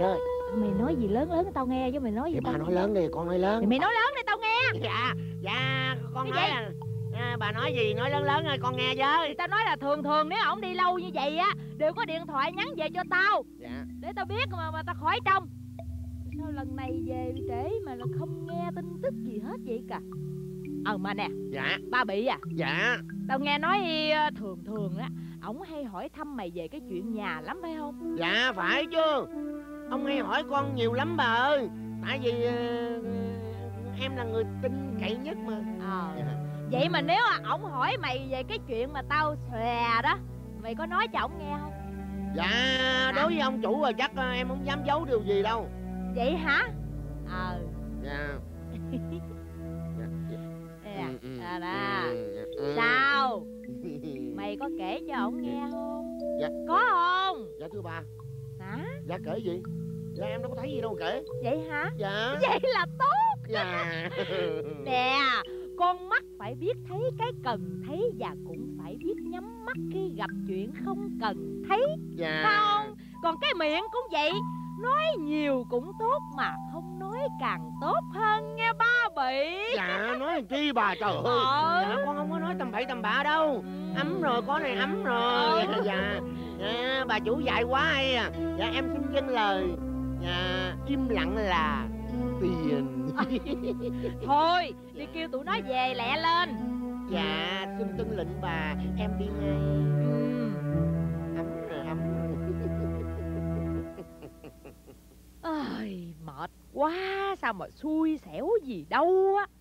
Mày nói gì lớn lớn tao nghe chứ mày nói gì Thì tao bà nói lớn đi, con nói lớn. Thì mày nói lớn đi tao nghe. Dạ, dạ, con Cái nói gì? là à, bà nói gì nói lớn lớn ơi, con nghe với. Thì tao nói là thường thường nếu ổng đi lâu như vậy á, đều có điện thoại nhắn về cho tao. Dạ. Để tao biết mà mà tao khỏi trông. Sao lần này về trễ mà là không nghe tin tức gì hết vậy cả? Ờ mà nè. Dạ. Ba Bị à? Dạ. Tao nghe nói thường thường á, ổng hay hỏi thăm mày về cái chuyện nhà lắm phải không? Dạ phải chứ. Ông hay hỏi con nhiều lắm bà ơi. Tại vì uh, em là người tin cậy nhất mà. Ờ Dạ. Vậy mà nếu mà ổng hỏi mày về cái chuyện mà tao xòe đó, mày có nói cho ổng nghe không? Dạ, đối với ông chủ rồi chắc uh, em không dám giấu điều gì đâu. Vậy hả? Ờ Dạ. Dạ, dạ. Nè, Ừ, ừ, à nè. ừ, ừ. Sao? Mày có kể cho ổng nghe không? Dạ. Có không? Dạ thưa bà. Hả? Dạ kể gì? Dạ em đâu có thấy gì đâu kể. Vậy hả? Dạ. Vậy là tốt. Dạ. Nè, con mắt phải biết thấy cái cần thấy và cũng phải biết nhắm mắt khi gặp chuyện không cần thấy. Dạ. Không, còn cái miệng cũng vậy. Nói nhiều cũng tốt mà không nói càng tốt hơn nghe ba Bị. Dạ nói làm chi bà trời ơi. Ờ. Dạ con không có nói tầm bậy tầm bạ đâu. Ấm rồi, có này ấm rồi. Ừ. Dạ. Dạ bà chủ dạy quá hay à. Dạ em xin dâng lời. Dạ im lặng là tiền. Thôi đi kêu tụi nó về lẹ lên. Dạ xin tuân lệnh bà, em đi ngay. Ừ. Ấm rồi, ấm Ôi, mệt quá. Sao mà xui xẻo gì đâu á.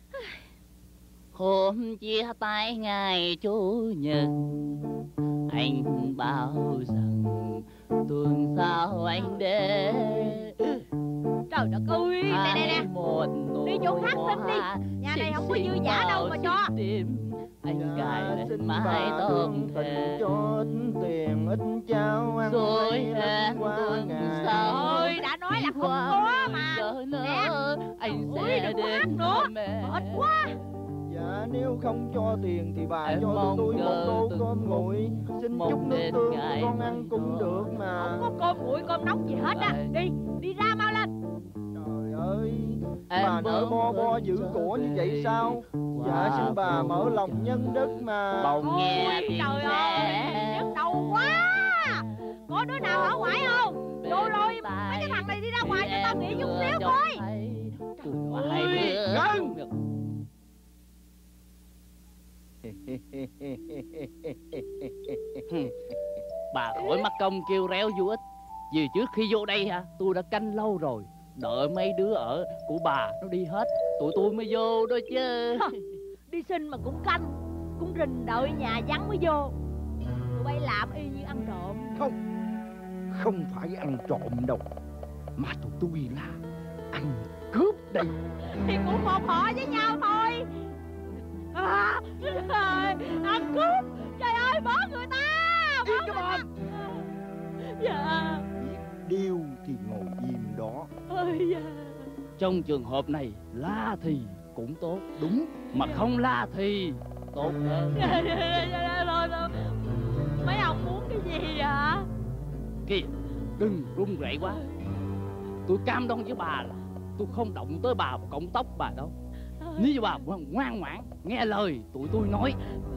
Hôm chia tay ngày Chủ nhật, anh bảo rằng tuần sau anh đến. Trời đất ơi, nè nè nè, đi chỗ khác xin đi. Nhà này không có dư giả đâu mà cho. Anh cài lên mái tóc thề cho tiền ít cháo ăn rồi hẹn tuần sau. Ôi đã nói là không có mà. Nè, anh ôi sẽ đừng có hát đến nữa, mẹ. mệt quá. Dạ nếu không cho tiền thì bà Em cho mong tụi tôi một chờ tô từng cơm nguội. Xin mong chút nước đến tương ngày con ăn mai cũng đó. được mà. Không có cơm nguội cơm nóng gì hết á. Đi, đi ra mau lên. Trời ơi, Em bà nỡ bo bo vẫn giữ trở cổ như về. vậy sao? Dạ Qua xin bà phố mở lòng nhân đức mà. bỗng nghe Ôi tiếng trời xe. ơi, nhức đầu quá. Có đứa nào ở ngoài không? Đồ rồi, mấy cái thằng này đi ra ngoài cho tao nghỉ chút xíu thôi. Hai đứa Ngân! Bà khỏi mắc công kêu réo vô ích. Vì trước khi vô đây hả, tôi đã canh lâu rồi, đợi mấy đứa ở của bà nó đi hết, tụi tôi mới vô đó chứ. Đi xin mà cũng canh, cũng rình đợi nhà vắng mới vô. Tụi bay làm y như ăn trộm. Không, không phải ăn trộm đâu, mà tụi tôi là ăn cướp đây. Thì cũng một họ với nhau thôi. À, trời ơi, ăn cướp. Trời ơi, bỏ người ta. Bỏ Yên cho người ta. bà. Dạ. Điêu thì ngồi im đó. Ôi dạ. Trong trường hợp này la thì cũng tốt, đúng, mà không la thì tốt hơn. Dạ, dạ, dạ, thôi, thôi. Mấy ông muốn cái gì vậy? Kìa, đừng run rẩy quá. Tôi cam đoan với bà là tôi không động tới bà một cọng tóc bà đâu. Nếu như bà ngoan ngoãn nghe lời tụi tôi nói.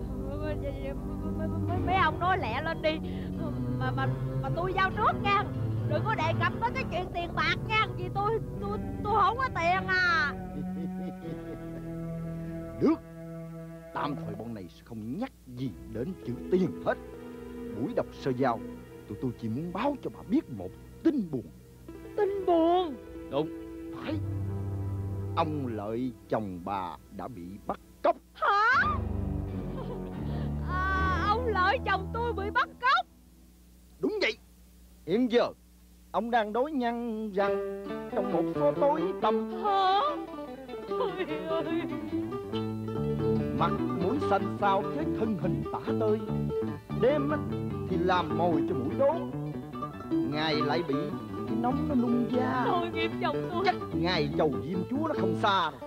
Mấy ông nói lẹ lên đi. Mà mà mà tôi giao trước nha. Đừng có đề cập tới cái chuyện tiền bạc nha. Vì tôi tôi tôi không có tiền à. Được, tạm thời bọn này sẽ không nhắc gì đến chữ tiền hết. Buổi đọc sơ giao, tụi tôi chỉ muốn báo cho bà biết một tin buồn. Tin buồn? Đúng. Phải, ông Lợi chồng bà đã bị bắt cóc. Hả? À, ông Lợi chồng tôi bị bắt cóc. Đúng vậy. Hiện giờ ông đang đối nhăn răng trong một số tối tăm. Hả? Trời ơi. Mặt mũi xanh xao với thân hình tả tơi. Đêm thì làm mồi cho mũi đốt, ngày lại bị cái nóng nó nung da. Thôi nghiệp chồng tôi. Chắc ngày chầu diêm chúa nó không xa đâu.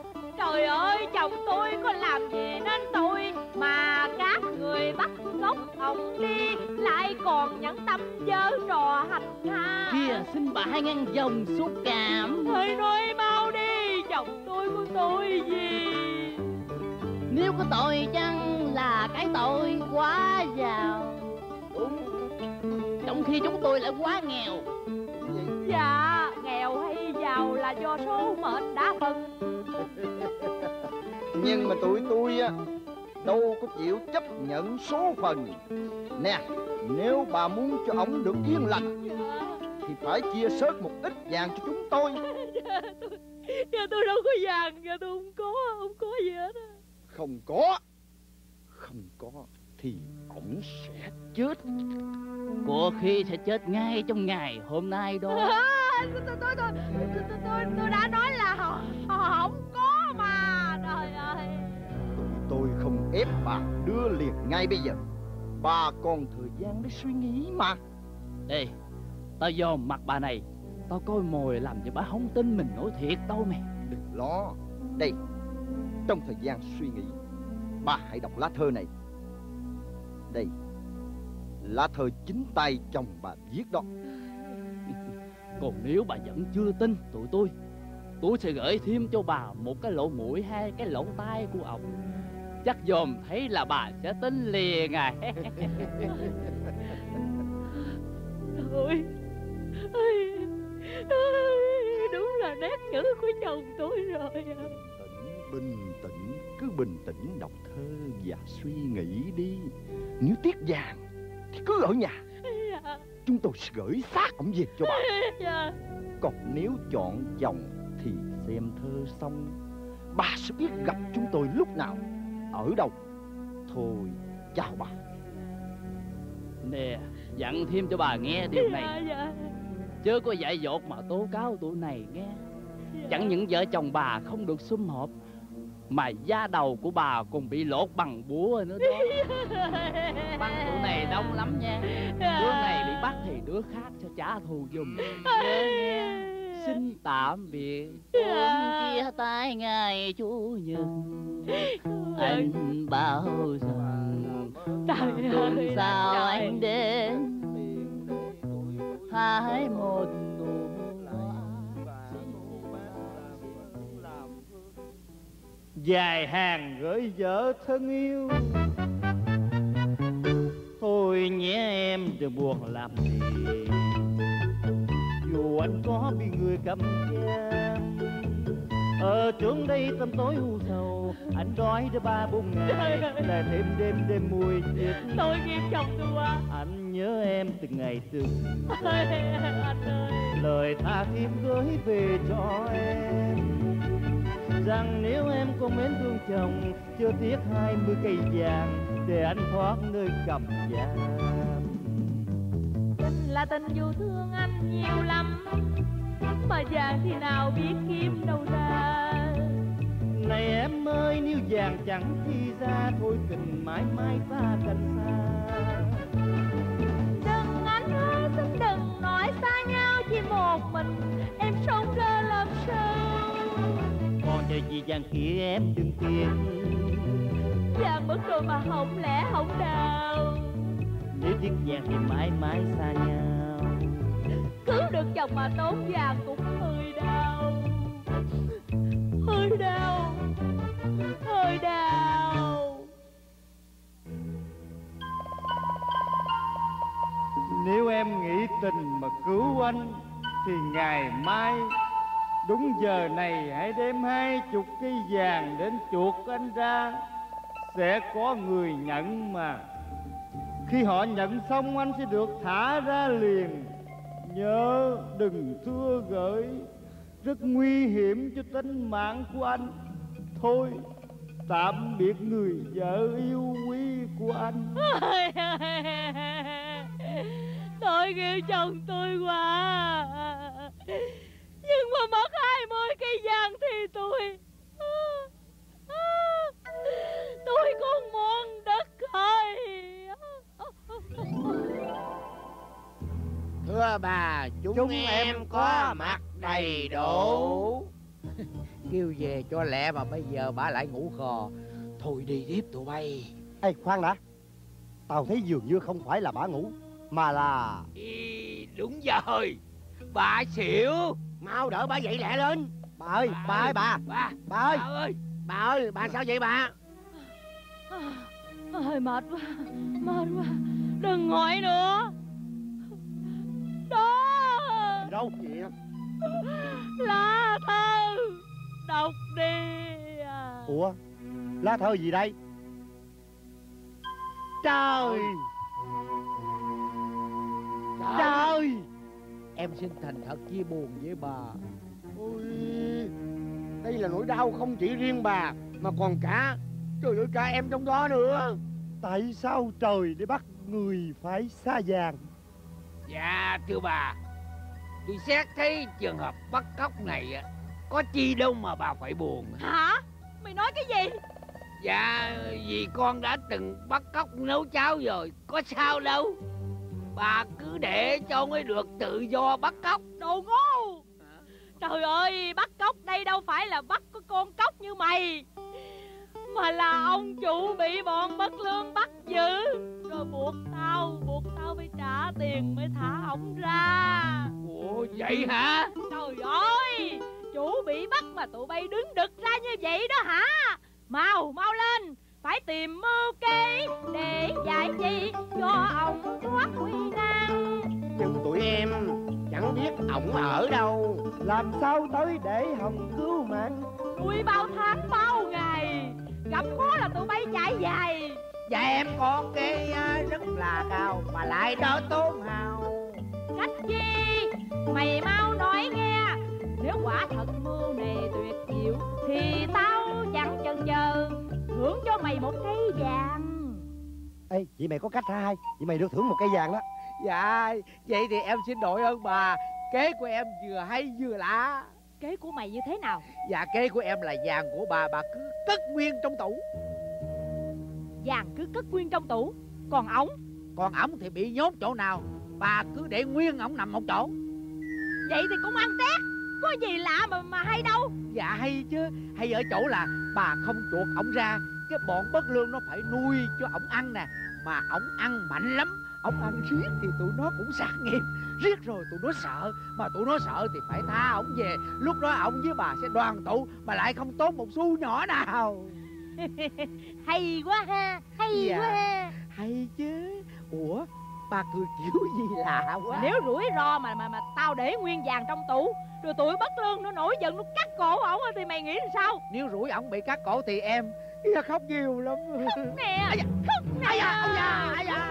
Trời ơi, chồng tôi có làm gì nên tôi mà các người bắt cóc ông đi, lại còn nhẫn tâm giở trò hành hạ. Kìa, xin bà hãy ngăn dòng xúc cảm. Hãy nói mau đi, chồng tôi có tội gì? Nếu có tội chăng là cái tội quá giàu, trong khi chúng tôi lại quá nghèo. Dạ, nghèo hay giàu là do số mệnh đã phân. Nhưng mà tụi tôi á đâu có chịu chấp nhận số phận. Nè, nếu bà muốn cho ông được yên lành thì phải chia sớt một ít vàng cho chúng tôi. Dạ, tôi, dạ, tôi đâu có vàng, dạ, tôi không có, không có gì hết á. Không có, không có thì ổng sẽ chết. Có khi sẽ chết ngay trong ngày hôm nay đó. À, tôi, tôi, tôi, tôi, tôi, tôi, tôi đã nói là họ, họ không có mà. Trời ơi. Tụi tôi không ép bà đưa liền ngay bây giờ. Bà còn thời gian để suy nghĩ mà. Ê, tao dòm mặt bà này, tao coi mồi làm cho bà không tin mình nói thiệt đâu mày. Đừng lo. Đây, trong thời gian suy nghĩ, bà hãy đọc lá thơ này. Đây, lá thơ chính tay chồng bà viết đó. Còn nếu bà vẫn chưa tin tụi tôi, tôi sẽ gửi thêm cho bà một cái lỗ mũi hay cái lỗ tai của ổng. Chắc dòm thấy là bà sẽ tin liền à. Ôi, đúng là nét ngữ của chồng tôi rồi. Tĩnh, bình tĩnh, cứ bình tĩnh đọc thơ và suy nghĩ đi. Nếu tiếc vàng thì cứ ở nhà. Dạ. Chúng tôi sẽ gửi xác ổng về cho bà. Dạ. Còn nếu chọn chồng thì xem thơ xong bà sẽ biết gặp chúng tôi lúc nào, ở đâu. Thôi, chào bà. Nè, dặn thêm cho bà nghe điều này. Dạ, dạ. Chớ có dại dột mà tố cáo tụi này nghe. Dạ. Chẳng những vợ chồng bà không được sum họp, mà da đầu của bà còn bị lột bằng búa nữa đó. Bắt tụi này đông lắm nha. Đứa này bị bắt thì đứa khác sẽ trả thù giùm. Nhớ nghe. Xin tạm biệt. Ôm chia tay ngày Chủ nhật. Anh bao rằng tuần sau anh đến hai một nụ dài hàng gửi vợ thân yêu. Thôi nhé em đừng buồn làm gì, dù anh có bị người cầm giam. Ở trường đây tâm tối u sầu, anh đói đã ba bốn ngày, lại thêm đêm đêm mùi chết. Tôi nghiệp chồng tôi quá. Anh nhớ em từng ngày từng Ôi, anh ơi. lời tha thiết gửi về cho em, rằng nếu em có mến thương chồng, chưa tiếc hai mươi cây vàng để anh thoát nơi cầm giam. Tình là tình dù thương anh nhiều lắm, mà vàng thì nào biết kiếm đâu ra. Này em ơi, nếu vàng chẳng chi ra, thôi tình mãi mãi ta cành xa. Đừng anh ơi, xin đừng nói xa nhau, chỉ một mình em sống ra làm sao. Còn chờ gì vàng kia em đừng tiếc, Vàng mất rồi mà không lẽ không đau. nếu tiếc vàng thì mãi mãi xa nhau. Cứu được chồng mà tốn vàng cũng hơi đau, hơi đau, hơi đau. Nếu em nghĩ tình mà cứu anh, thì ngày mai đúng giờ này hãy đem hai chục cây vàng đến chuộc anh ra. Sẽ có người nhận mà. Khi họ nhận xong anh sẽ được thả ra liền. Nhớ đừng thưa gửi, rất nguy hiểm cho tính mạng của anh. Thôi tạm biệt người vợ yêu quý của anh. Tôi yêu chồng tôi quá, nhưng mà mất hai mươi cây vàng thì tôi tôi cũng muốn đất khơi. Thưa bà, chúng, chúng em có mặt đầy đủ. Kêu về cho lẹ mà bây giờ bà lại ngủ khò. Thôi đi tiếp tụi bay. Ê khoan đã, tao thấy dường như không phải là bà ngủ, mà là... Ý, đúng rồi, bà xỉu. Mau đỡ bà dậy lẹ lên. Bà ơi, bà ơi bà Bà, Bà ơi, bà ơi. Bà ơi, bà sao vậy bà? Ôi mệt quá, mệt quá. Đừng ngồi nữa. Đó. gì đâu Gì á? Lá thư, đọc đi à. Ủa, lá thơ gì đây? Trời Trời Em xin thành thật chia buồn với bà. Ôi, đây là nỗi đau không chỉ riêng bà, mà còn cả, trời ơi, cả em trong đó nữa. Tại sao trời để bắt người phải xa vàng? Dạ thưa bà, tôi xét thấy trường hợp bắt cóc này á, có chi đâu mà bà phải buồn. Hả? Mày nói cái gì? Dạ vì con đã từng bắt cóc nấu cháo rồi, có sao đâu. Bà cứ để cho ông ấy được tự do bắt cóc. Đồ ngu. Trời ơi, bắt cóc đây đâu phải là bắt cái con cóc như mày, mà là ông chủ bị bọn bất lương bắt giữ, rồi buộc tao, buộc tao phải trả tiền mới thả ổng ra. Ủa vậy hả? Trời ơi, chủ bị bắt mà tụi bay đứng đực ra như vậy đó hả? Mau, mau lên, phải tìm mưu kế để giải gì cho ông thoát nguy nan. Nhưng tụi em chẳng biết ổng ở đâu. Làm sao tới để hồng cứu mạng? Nuôi bao tháng bao ngày, gặp khó là tụi bay chạy dài. Và em có cái rất là cao mà lại đỡ tốn hao. Cách gì? Mày mau nói nghe. Nếu quả thật mưu này tuyệt diệu thì tao chẳng chần chờ thưởng cho mày một cây vàng. Ê, vậy mày có cách hả hai? Vậy mày được thưởng một cây vàng đó. Dạ, vậy thì em xin đội ơn bà. Kế của em vừa hay vừa lạ. Kế của mày như thế nào? Dạ, kế của em là vàng của bà, bà cứ cất nguyên trong tủ. Vàng cứ cất nguyên trong tủ, còn ổng? Còn ổng thì bị nhốt chỗ nào, bà cứ để nguyên ổng nằm một chỗ. Vậy thì cũng ăn tét, có gì lạ mà mà hay đâu. Dạ hay chứ, hay ở chỗ là bà không chuột ổng ra, cái bọn bất lương nó phải nuôi cho ổng ăn nè. Mà ổng ăn mạnh lắm, ổng ăn riết thì tụi nó cũng sát nghiệp. Riết rồi tụi nó sợ, mà tụi nó sợ thì phải tha ổng về. Lúc đó ổng với bà sẽ đoàn tụ mà lại không tốn một xu nhỏ nào. Hay quá ha, hay Dạ, quá ha. hay chứ. Ủa, bà cười kiểu gì lạ quá. Nếu rủi ro mà mà mà tao để nguyên vàng trong tủ, rồi tụi bất lương nó nổi giận nó cắt cổ ổng thì mày nghĩ sao? Nếu rủi ổng bị cắt cổ thì em dạ, khóc nhiều lắm. Khóc nè, Ây da, khóc nè. Ây da, ây da, ây da.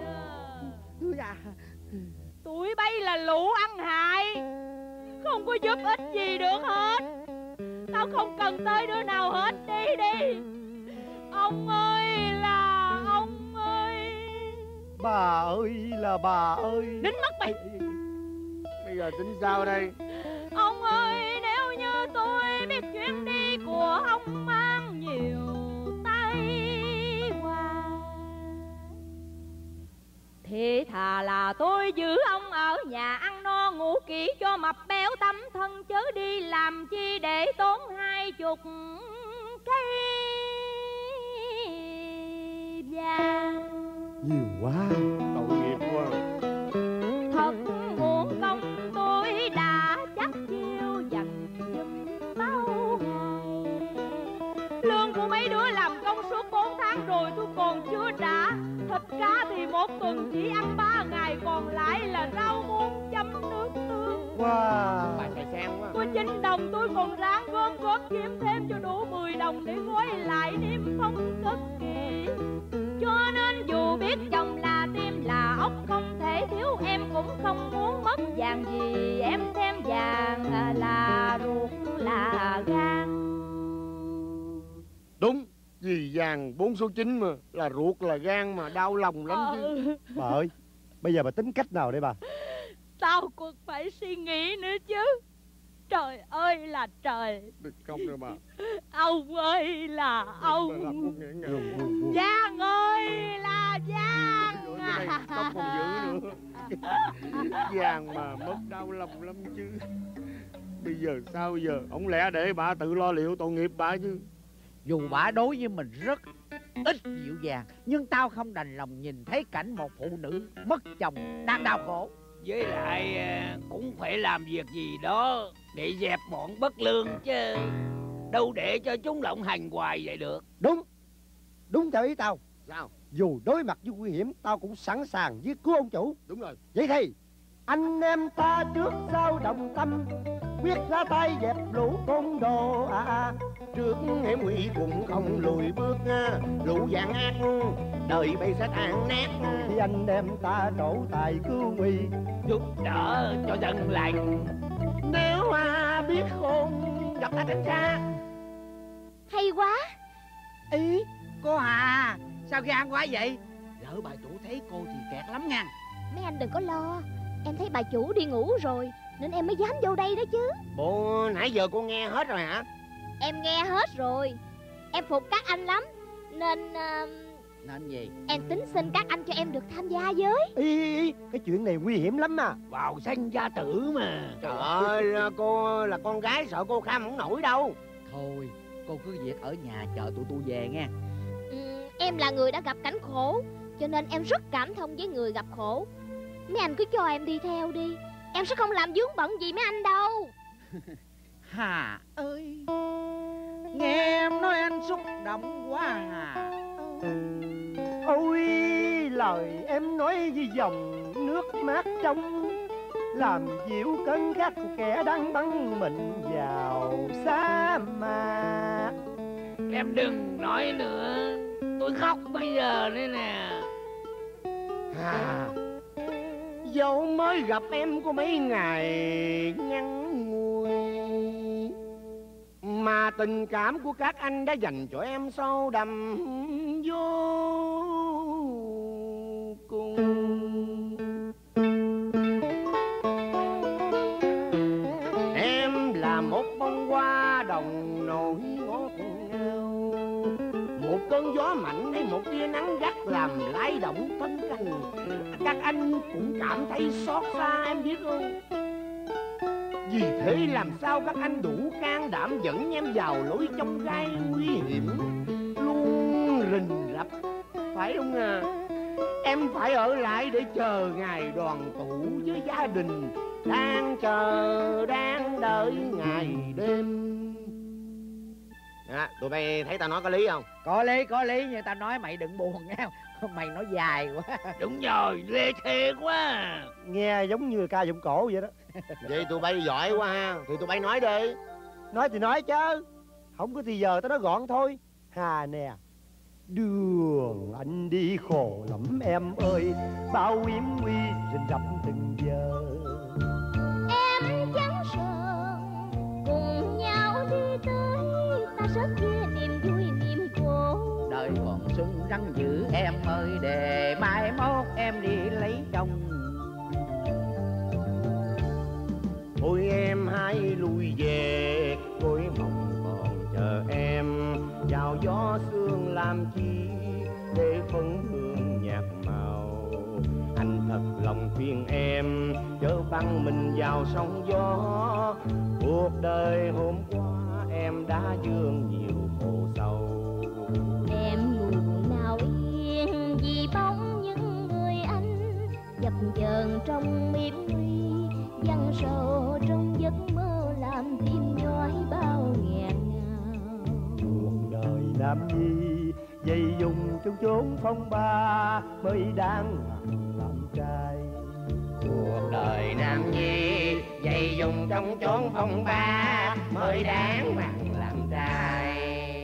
Ây da. Tụi bay là lũ ăn hại, không có giúp ích gì được hết. Tao không cần tới đứa nào hết, đi đi. Ông ơi là ông ơi. Bà ơi là bà ơi. Nín mất mày. Bây giờ tính sao đây? Ông ơi, nếu như tôi biết chuyến đi của ông mang nhiều tai họa thì thà là tôi giữ ông ở nhà ăn no ngủ kỹ cho mập béo tấm thân, chớ đi làm chi để tốn hai chục cây vàng. Nhiều quá, tội nghiệp quá. Thật uổng công tôi đã chắc chiêu dành giùm bao ngày. Lương của mấy đứa làm công suốt bốn tháng rồi tôi còn chưa trả. Thịt cá thì một tuần chỉ ăn ba ngày, còn lại là rau muống chấm nước tương. wow. Bà chạy sang quá. Có chín đồng tôi còn ráng gom góp kiếm thêm cho đủ mười đồng để gói lại niêm phong cất kỹ. Cho nên dù biết chồng là tim là ốc không thể thiếu, em cũng không muốn mất vàng gì em thêm vàng là ruột là gan. Đúng, vì vàng bốn số chín mà, là ruột là gan mà đau lòng lắm chứ. Bà ơi, bây giờ bà tính cách nào đây bà? Tao còn phải suy nghĩ nữa chứ. Trời ơi là trời. Đừng khóc nữa bà. Ông ơi là ông. Bà làm con nghẹn ngào. Giang ơi là Giang. Rồi cái này khóc còn dữ nữa. Vàng mà mất đau lòng lắm chứ. Bây giờ sao giờ? Không lẽ để bà tự lo liệu tội nghiệp bà chứ? Dù bà đối với mình rất ít dịu dàng, nhưng tao không đành lòng nhìn thấy cảnh một phụ nữ mất chồng đang đau khổ. Với lại cũng phải làm việc gì đó để dẹp bọn bất lương chứ. Đâu để cho chúng lộng hành hoài vậy được. Đúng. Đúng theo ý tao. Sao? Dù đối mặt với nguy hiểm, tao cũng sẵn sàng giết cứu ông chủ. Đúng rồi. Vậy thì anh em ta trước sau đồng tâm, quyết ra tay dẹp lũ côn đồ à, à. Trước hiểm nguy cũng không lùi bước, lũ gian ác đời bây sẽ tan nát. Thì anh em ta trổ tài cứu nguy, giúp đỡ cho dân lành. Nếu à, biết khôn gặp ta tránh xa. Hay quá. Ý, cô Hà, sao gan quá vậy? Lỡ bà chủ thấy cô thì kẹt lắm nha. Mấy anh đừng có lo, em thấy bà chủ đi ngủ rồi nên em mới dám vô đây đó chứ. Bộ nãy giờ cô nghe hết rồi hả? Em nghe hết rồi. Em phục các anh lắm nên uh, Nên gì? em tính xin các anh cho em được tham gia với. Ý, ý, cái chuyện này nguy hiểm lắm mà. Vào sanh gia tử mà. Trời ơi, cô là con gái sợ cô kham không nổi đâu. Thôi, cô cứ việc ở nhà chờ tụi tôi về nha. ừ, Em là người đã gặp cảnh khổ, cho nên em rất cảm thông với người gặp khổ. Mấy anh cứ cho em đi theo đi, em sẽ không làm vướng bận gì mấy anh đâu. Hà ơi, nghe em nói anh xúc động quá Hà. Ôi, lời em nói với dòng nước mát trong, làm dịu cơn khát của kẻ đang băng mình vào sa mạc. Em đừng nói nữa, tôi khóc bây giờ đây nè. À, dẫu mới gặp em có mấy ngày ngắn ngủi, mà tình cảm của các anh đã dành cho em sâu đậm vô cùng. Em là một bông hoa đồng nổi ngọt ngào, một cơn gió mạnh hay một tia nắng gắt làm lay động thân cành. Các anh cũng cảm thấy xót xa em biết không? Vì thế làm sao các anh đủ can đảm dẫn em vào lối trong gai nguy hiểm, luôn rình rập, phải không à? Em phải ở lại để chờ ngày đoàn tụ với gia đình, đang chờ đang đợi ngày đêm. À, tụi bay thấy tao nói có lý không? Có lý, có lý, nhưng tao nói mày đừng buồn nha. Mày nói dài quá. Đúng rồi, lê thê quá. Nghe giống như ca giọng cổ vậy đó. Vậy tụi bay giỏi quá ha, thì tụi bay nói đi. Nói thì nói chứ, không có thì giờ tao nói gọn thôi. Hà nè, đường anh đi khổ lắm em ơi, bao hiểm nguy rình rập từng giờ. Em chẳng sợ, cùng nhau đi tới, ta rất chia niềm vui niềm khổ. Đời còn xuân răng giữ em ơi, để mai mốt em đi lấy chồng. Thôi em hãy lui về, cối mộng còn chờ em. Vào gió sương làm chi, để phấn hương nhạt màu. Anh thật lòng khuyên em, chớ băng mình vào sóng gió. Cuộc đời hôm qua em đã vương nhiều khổ sâu. Em ngủ nào yên vì bóng những người anh, dập dờn trong miền nguy, giăng sâu trong giấc mơ làm tim nhói bao nghẹn ngào. Cuộc đời nam nhi dây dùng trong chốn phong ba, mới đáng làm trai. Cuộc đời nam nhi dày dùng trong chốn phong ba, mới đáng mặt làm trai.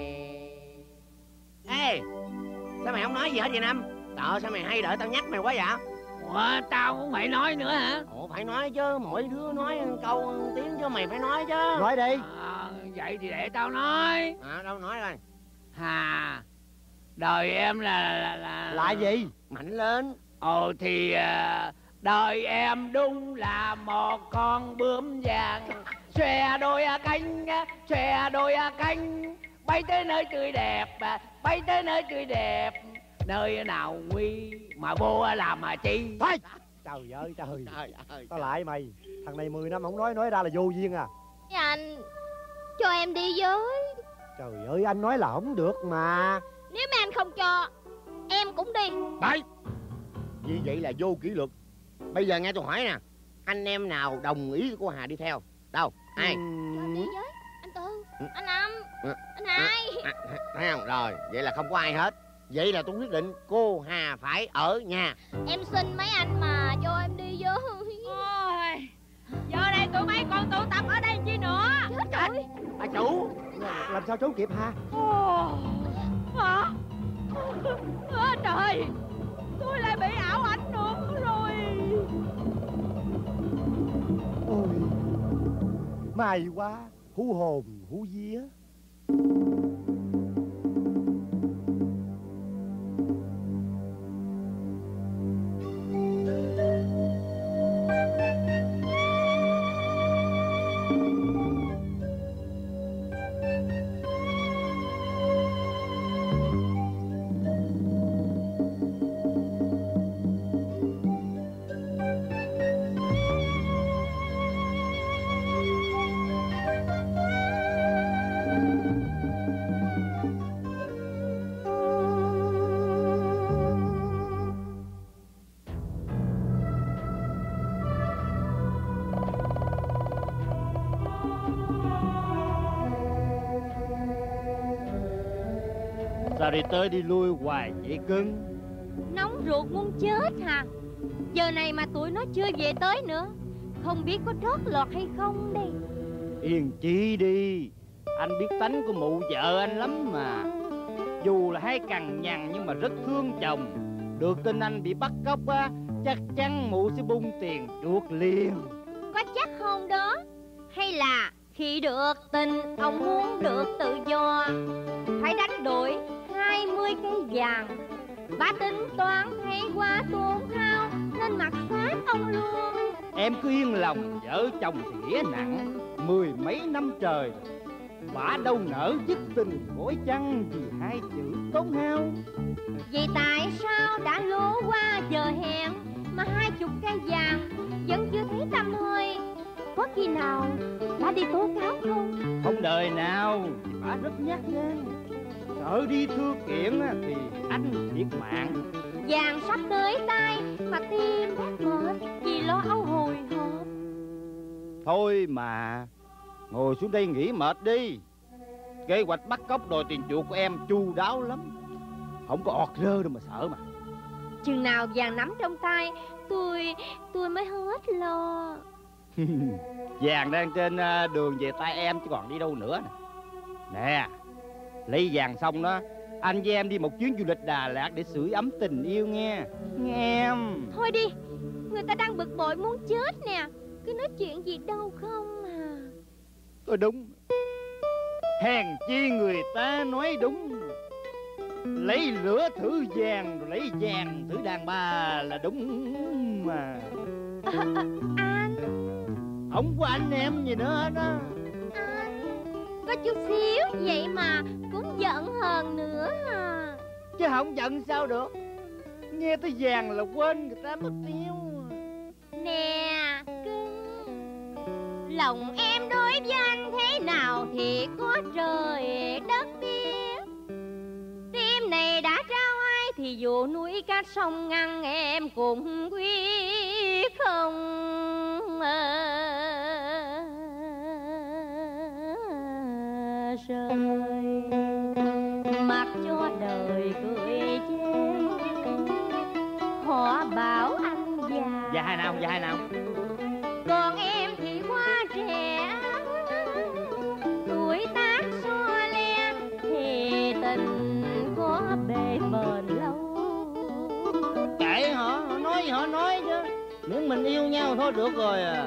Ê, sao mày không nói gì hết vậy Năm? Trời, sao mày hay đợi tao nhắc mày quá vậy? Ủa, tao cũng phải nói nữa hả? Ủa, phải nói chứ, mỗi đứa nói câu tiếng chứ mày phải nói chứ. Nói đi. À, vậy thì để tao nói. À, đâu nói rồi. Hà, đời em là là là, Là gì? Mạnh lên. Ồ thì à, đời em đúng là một con bướm vàng, xòe đôi cánh, xòe đôi cánh, bay tới nơi tươi đẹp, bay tới nơi tươi đẹp, nơi nào nguy mà vô làm mà chi. Thôi. Trời ơi trời. Trời ơi. Tao lại mày, thằng này mười năm không nói, nói ra là vô duyên à. Anh cho em đi với. Trời ơi, anh nói là không được mà. Nếu mà anh không cho, em cũng đi. Đấy, vì vậy là vô kỷ luật. Bây giờ nghe tôi hỏi nè, anh em nào đồng ý cô Hà đi theo? Đâu, ai? Cho anh đi với. Anh Tư, Ừ. anh Năm, Ừ. anh Hai. À, thấy không? Rồi, vậy là không có ai hết. Vậy là tôi quyết định cô Hà phải ở nhà. Em xin mấy anh mà cho em đi với. Ôi, giờ này tụi bay còn tụ tập ở đây chi nữa? Chết rồi. Bà chủ, Làm sao trốn kịp ha? Ồ, hả? Ơ trời, tôi lại bị ảo ảnh nữa rồi. Ôi, may quá, hú hồn hú vía. Sao đi tới đi lui hoài vậy cưng? Nóng ruột muốn chết hả? Giờ này mà tụi nó chưa về tới nữa, không biết có trót lọt hay không đây. Yên chí đi, anh biết tánh của mụ vợ anh lắm mà. Dù là hay cằn nhằn nhưng mà rất thương chồng. Được tin anh bị bắt cóc á, chắc chắn mụ sẽ bung tiền chuộc liền. Có chắc không đó? Hay là khi được tin ông muốn được tự do, phải đánh đổi hai mươi cây vàng. Bà tính toán thấy quá tốn hao nên mặc sát ông luôn. Em cứ yên lòng, vợ chồng thì nghĩa nặng. Mười mấy năm trời bả đâu nỡ dứt tình gối chăng vì hai chữ tốn hao. Vậy tại sao đã lố qua giờ hẹn mà hai chục cây vàng vẫn chưa thấy tăm hơi? Có khi nào đã đi tố cáo không? Không đời nào, bả rất nhát gan. Sợ đi thư kiện á, thì anh thiệt mạng. Vàng sắp tới tay mà tim phát mệt vì lo âu hồi hộp. Thôi mà, ngồi xuống đây nghỉ mệt đi. Kế hoạch bắt cóc đòi tiền chuộc của em chu đáo lắm, không có ọt rơ đâu mà sợ mà. Chừng nào vàng nắm trong tay, tôi tôi mới hết lo. Vàng đang trên à, đường về tay em chứ còn đi đâu nữa nè. Nè, lấy vàng xong đó, anh với em đi một chuyến du lịch Đà Lạt để sưởi ấm tình yêu nghe. Nghe em. Thôi đi, người ta đang bực bội muốn chết nè. Cứ nói chuyện gì đâu không à. Ờ đúng, hèn chi người ta nói đúng. Lấy lửa thử vàng, rồi lấy vàng thử đàn bà là đúng mà. À, à, anh Không có anh em gì nữa đó. Anh có chút xíu vậy mà cũng giận hờn nữa à. Chứ không giận sao được. Nghe tới vàng là quên người ta mất tiêu. Nè cưng, lòng em đối với anh thế nào thì có trời đất biết. Tim này đã trao ai thì dù núi cát sông ngăn em cũng quyết không rời. Mặc cho đời cười chê, họ bảo anh già. Dạ hai nào, dạ hai nào. Còn em thì quá trẻ, tuổi tác so le thì tình có bề bền lâu. Kệ họ, họ nói gì họ nói chứ. Miễn mình yêu nhau thôi được rồi à.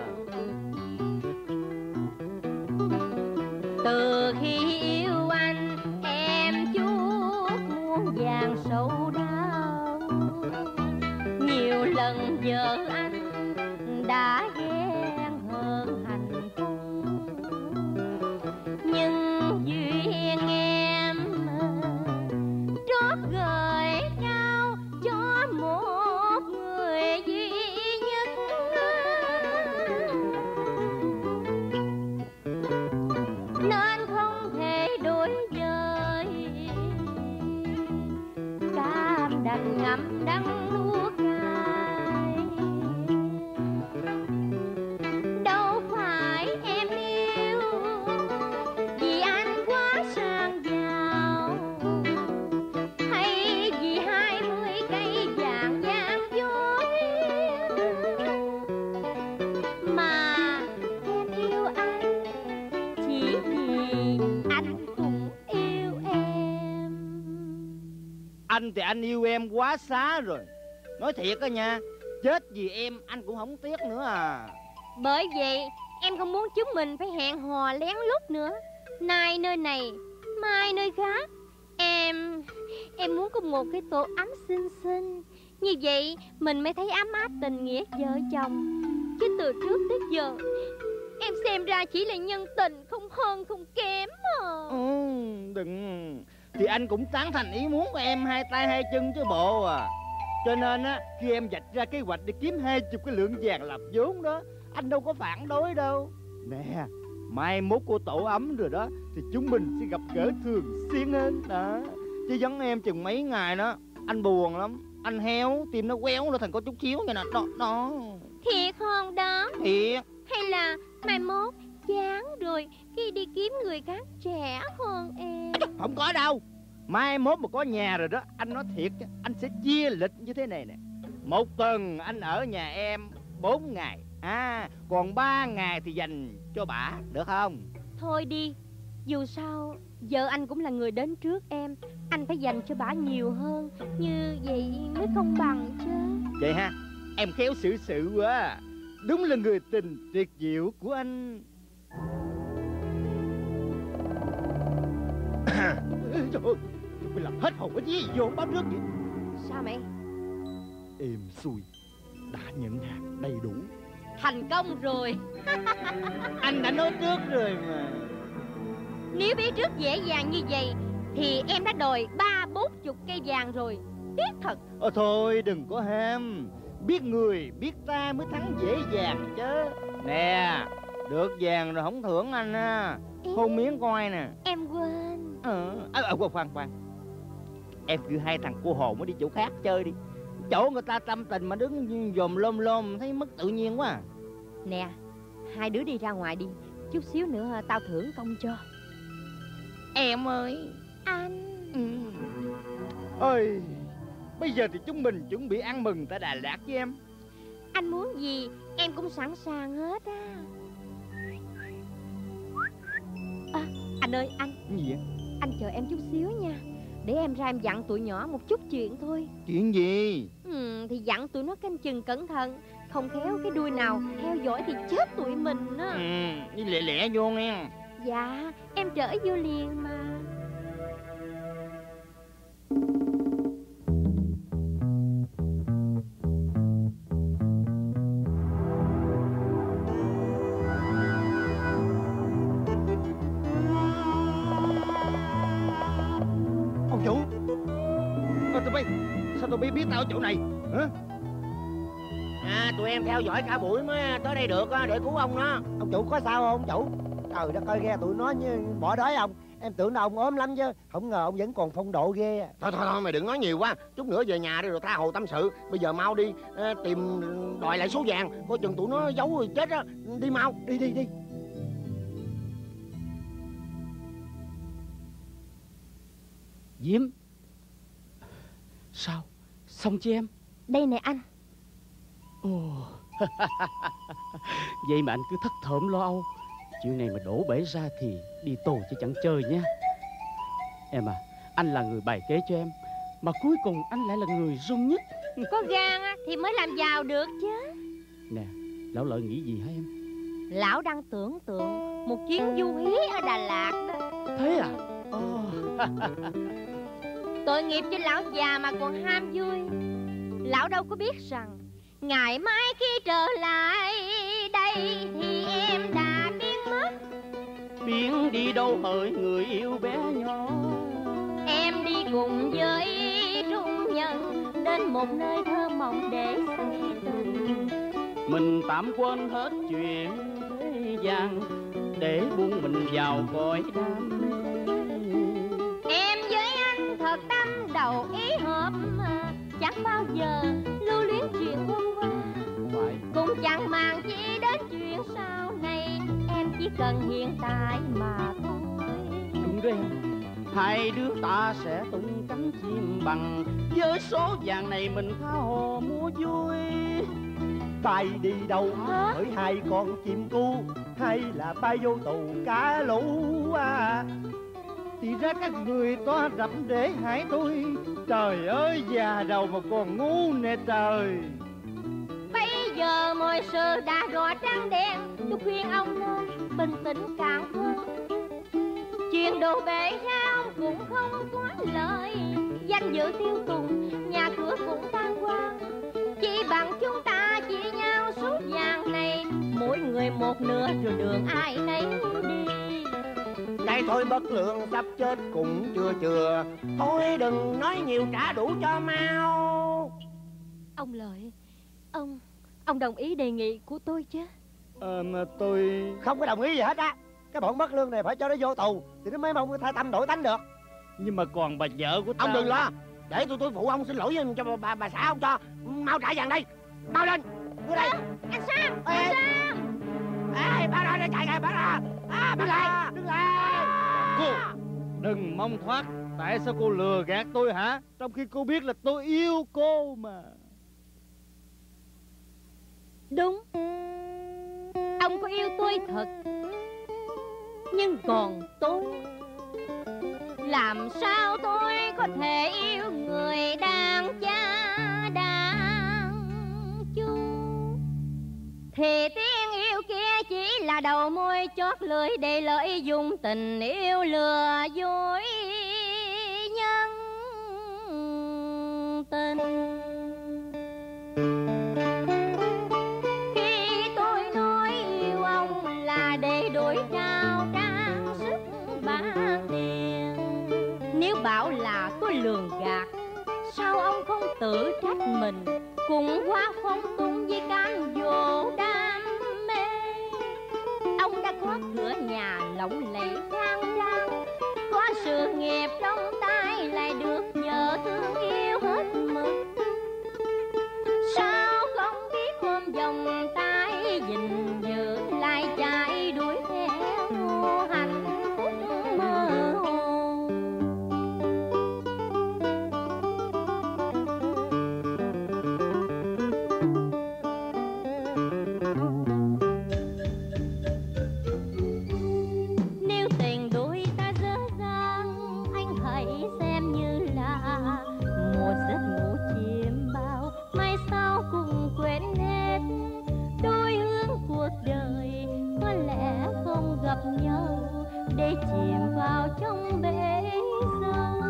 Từ khi yêu anh, em chuốc muôn vàng sầu đau. Nhiều lần vợ anh đã ghen hơn hạnh phúc, nhưng duyên em trót gửi trao cho một người duy nhất. Anh thì anh yêu em quá xá rồi. Nói thiệt á nha, chết vì em anh cũng không tiếc nữa à. Bởi vậy em không muốn chúng mình phải hẹn hò lén lút nữa. Nay nơi này, mai nơi khác. Em Em muốn có một cái tổ ấm xinh xinh. Như vậy mình mới thấy ấm áp tình nghĩa vợ chồng. Chứ từ trước tới giờ em xem ra chỉ là nhân tình, không hơn không kém mà. Ừ, đừng. Thì anh cũng tán thành ý muốn của em hai tay hai chân chứ bộ à. Cho nên á, khi em vạch ra kế hoạch để kiếm hai chục cái lượng vàng làm vốn đó, anh đâu có phản đối đâu. Nè, mai mốt cô tổ ấm rồi đó, thì chúng mình sẽ gặp gỡ thường xuyên hơn đó. Chứ vắng em chừng mấy ngày đó, anh buồn lắm. Anh héo, tim nó quéo nó thành có chút xíu vậy nè. Đó, đó. Thiệt không đó? Thiệt. Hay là mai mốt chán rồi khi đi kiếm người khác trẻ hơn em? Không có đâu. Mai mốt mà có nhà rồi đó, anh nói thiệt, anh sẽ chia lịch như thế này nè. Một tuần anh ở nhà em bốn ngày, à, còn ba ngày thì dành cho bả, được không? Thôi đi, dù sao vợ anh cũng là người đến trước em. Anh phải dành cho bả nhiều hơn. Như vậy mới công bằng chứ. Vậy ha, em khéo xử sự quá. Đúng là người tình tuyệt diệu của anh. Trời ơi, mày làm hết hồn cái gì vô báo trước vậy? Sao mày? Êm xuôi, đã nhận hàng đầy đủ. Thành công rồi. Anh đã nói trước rồi mà. Nếu biết trước dễ dàng như vậy thì em đã đòi ba bốn chục cây vàng rồi. Tiếc thật. Ờ thôi đừng có ham. Biết người biết ta mới thắng dễ dàng chứ. Nè, được vàng rồi không thưởng anh á. Hôn miếng coi nè. Em quên. Ờ, à, à, khoan khoan. Em kêu hai thằng cô hồn mới đi chỗ khác chơi đi. Chỗ người ta tâm tình mà đứng dòm lôm lôm thấy mất tự nhiên quá à. Nè, hai đứa đi ra ngoài đi. Chút xíu nữa tao thưởng công cho. Em ơi. Anh. Ừ. Ôi, bây giờ thì chúng mình chuẩn bị ăn mừng tại Đà Lạt với em. Anh muốn gì em cũng sẵn sàng hết á. À, anh ơi anh. Gì vậy? Anh chờ em chút xíu nha. Để em ra em dặn tụi nhỏ một chút chuyện thôi. Chuyện gì? Ừ, thì dặn tụi nó canh chừng cẩn thận. Không khéo cái đuôi nào theo dõi thì chết tụi mình á. Ừ, đi lẹ lẹ vô nghe. Dạ, em trở vô liền mà. Ông chủ. Ơ tụi bay, sao tụi bay biết tao ở chỗ này hả? À, tụi em theo dõi cả buổi mới tới đây được á, để cứu ông đó. Ông chủ có sao không ông chủ? Trời đất ơi, nghe tụi nó như bỏ đói ông. Em tưởng là ông ốm lắm chứ. Không ngờ ông vẫn còn phong độ ghê à. Thôi thôi thôi mày đừng nói nhiều quá. Chút nữa về nhà đi rồi tha hồ tâm sự. Bây giờ mau đi à, tìm đòi lại số vàng. Coi chừng tụi nó giấu rồi chết á. Đi mau, đi đi đi. Diễm. Sao? Xong chưa em? Đây nè anh. Ồ. Vậy mà anh cứ thất thởm lo âu. Chuyện này mà đổ bể ra thì đi tù chứ chẳng chơi nha. Em à, anh là người bày kế cho em, mà cuối cùng anh lại là người run nhất. Có gan á thì mới làm giàu được chứ. Nè, lão lợi nghĩ gì hả em? Lão đang tưởng tượng một chuyến du hí ở Đà Lạt đó. Thế à? Ồ. Tội nghiệp cho lão già mà còn ham vui. Lão đâu có biết rằng ngày mai khi trở lại đây thì em đã biến mất. Biến đi đâu hỡi người yêu bé nhỏ. Em đi cùng với trung nhân đến một nơi thơ mộng để xây tình. Mình tạm quên hết chuyện thế gian để buông mình vào cõi đam mê. Em với anh thật tâm đầu ý hợp, chẳng bao giờ lưu luyến chuyện hôm qua. Phải. Cũng chẳng màng chỉ đến chuyện sau này. Em chỉ cần hiện tại mà thôi. Đúng đấy. Hai đứa ta sẽ tung cánh chim bằng. Với số vàng này mình tha hồ mua vui. Bay đi đâu hỡi hai con chim cu, hay là bay vô tù cá lũ à. thì ra các người to rập để hại tôi. Trời ơi, già đầu mà còn ngu nè trời. Bây giờ mọi sự đã rõ trắng đen, tôi khuyên ông nên bình tĩnh càng hơn. Chuyện đồ bể ra ông cũng không có lợi, danh dự tiêu tùng, nhà cửa cũng tan hoang. Chỉ bằng chúng ta chia nhau suốt vàng này, mỗi người một nửa rồi đường ai nấy đi. Cái thôi bất lượng sắp chết cũng chưa chừa. Thôi đừng nói nhiều, trả đủ cho mau. Ông Lợi, Ông Ông đồng ý đề nghị của tôi chứ? Ờ mà tôi... Không có đồng ý gì hết á. Cái bọn bất lương này phải cho nó vô tù thì nó mới mong thay tâm đổi tánh được. Nhưng mà còn bà vợ của tao. Ông đừng lo, để tôi tôi phụ ông xin lỗi cho bà bà, bà xã ông cho. Mau trả vàng đây, mau lên. Đưa đây. Anh Sam, Ê, anh Sam. Ê, bà ra đây, chạy kìa, bà ra. À, bà lại, đứng lại. Cô đừng mong thoát. Tại sao cô lừa gạt tôi hả? Trong khi cô biết là tôi yêu cô mà. Đúng, ông có yêu tôi thật. Nhưng còn tôi, làm sao tôi có thể yêu người đang cha đang chu? Thì tiếng yêu kia chỉ là đầu môi chót lưỡi để lợi dụng tình yêu lừa dối nhân tình. Khi tôi nói yêu ông là để đổi trao trang sức bạc tiền. Nếu bảo là tôi lường gạt, sao ông không tự trách mình? Cũng quá phong tung với cám dỗ đam mê. Ông đã có cửa nhà lộng lẫy khang trang, có sự nghiệp trong tay, lại được vợ thương yêu hết mực. Sao không biết ôm vòng tay gìn giữ, lại chạy đuổi theo hạnh phúc mơ hồ? Nếu tình đôi ta dở dang, anh hãy xem như là một giấc ngủ chiêm bao, mai sau cùng quên hết. Đôi hướng cuộc đời có lẽ không gặp nhau, để chìm vào trong bể dâu.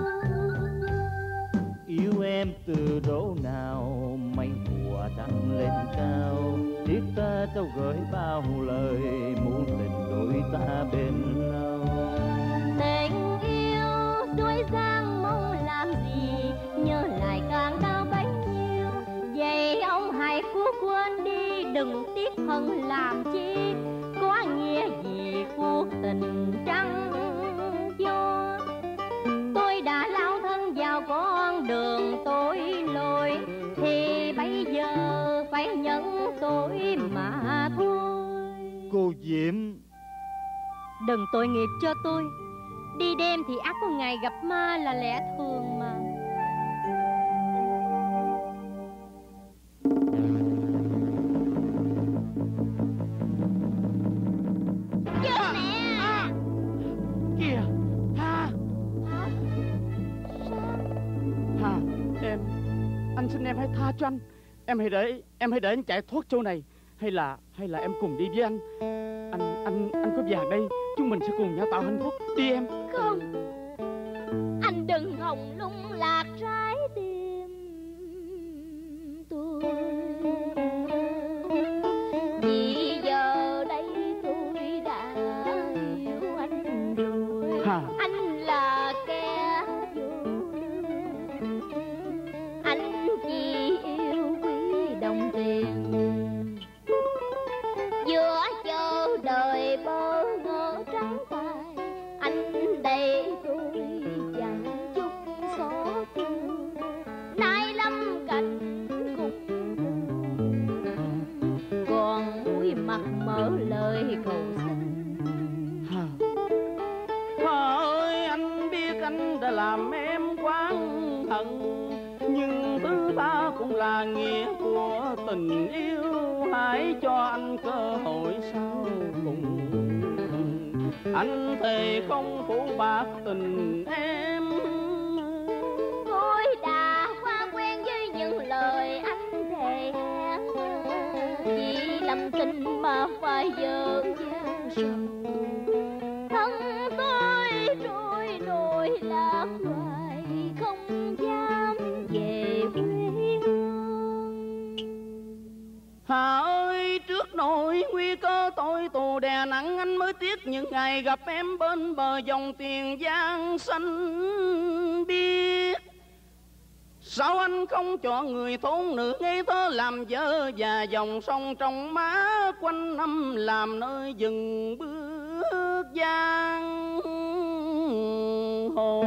Yêu em từ độ nào mây mùa trăng lên cao, tiếc ta đâu gửi bao lời, muốn tình đôi ta bên nhau. Tình yêu dối dàng mong làm gì, nhớ lại càng đau bấy nhiêu. Vậy ông hãy cố quên đi, đừng tiếc hận làm chi. Có nghĩa gì cuộc tình trăng gió? Tôi đã lao thân vào con đường tội lỗi, thì bây giờ phải nhận tội mà thôi. Cô Diễm, đừng tội nghiệp cho tôi. Đi đêm thì ắt có ngày gặp ma là lẽ thường mà. Chứ nè. À, kìa, Hà. Hà, em, anh xin em hãy tha cho anh. Em hãy để, em hãy để anh chạy thoát chỗ này. Hay là, hay là em cùng đi với anh. Anh, anh, anh có vàng đây, chúng mình sẽ cùng nhau tạo hạnh phúc. Đi em. Không, anh đừng hòng lung lạc trái tim tôi. Vì giờ đây tôi đã yêu anh rồi. Hà. Anh là kẻ vô lương, anh chỉ yêu quý đồng tiền. Giữa chờ đợi bơ ngỡ trắng tay, anh đây tôi chẳng chút xót thương. Nay lâm cảnh cùng, còn mũi mặt mở lời cầu xin. Hà. Hà ơi, anh biết anh đã làm em quá hận, nhưng thứ ta cũng là nghĩa của tình yêu. Hãy cho anh cơ hội sau cùng. anh thề không phụ bạc tình em. Tôi đã qua quen với những lời anh thề hẹn, vì lầm tình mà phải dở dang sầu. Thân tôi trôi nổi lạc hoài, không dám về quê hương. Hà ơi, trước nỗi nguy cơ tôi tù đè nặng, anh mới tiếc những ngày gặp em bên bờ dòng Tiền Giang xanh biếc. Sao anh không chọn người thôn nữ ngây thơ làm vợ, và dòng sông trong má quanh năm làm nơi dừng bước giang hồ.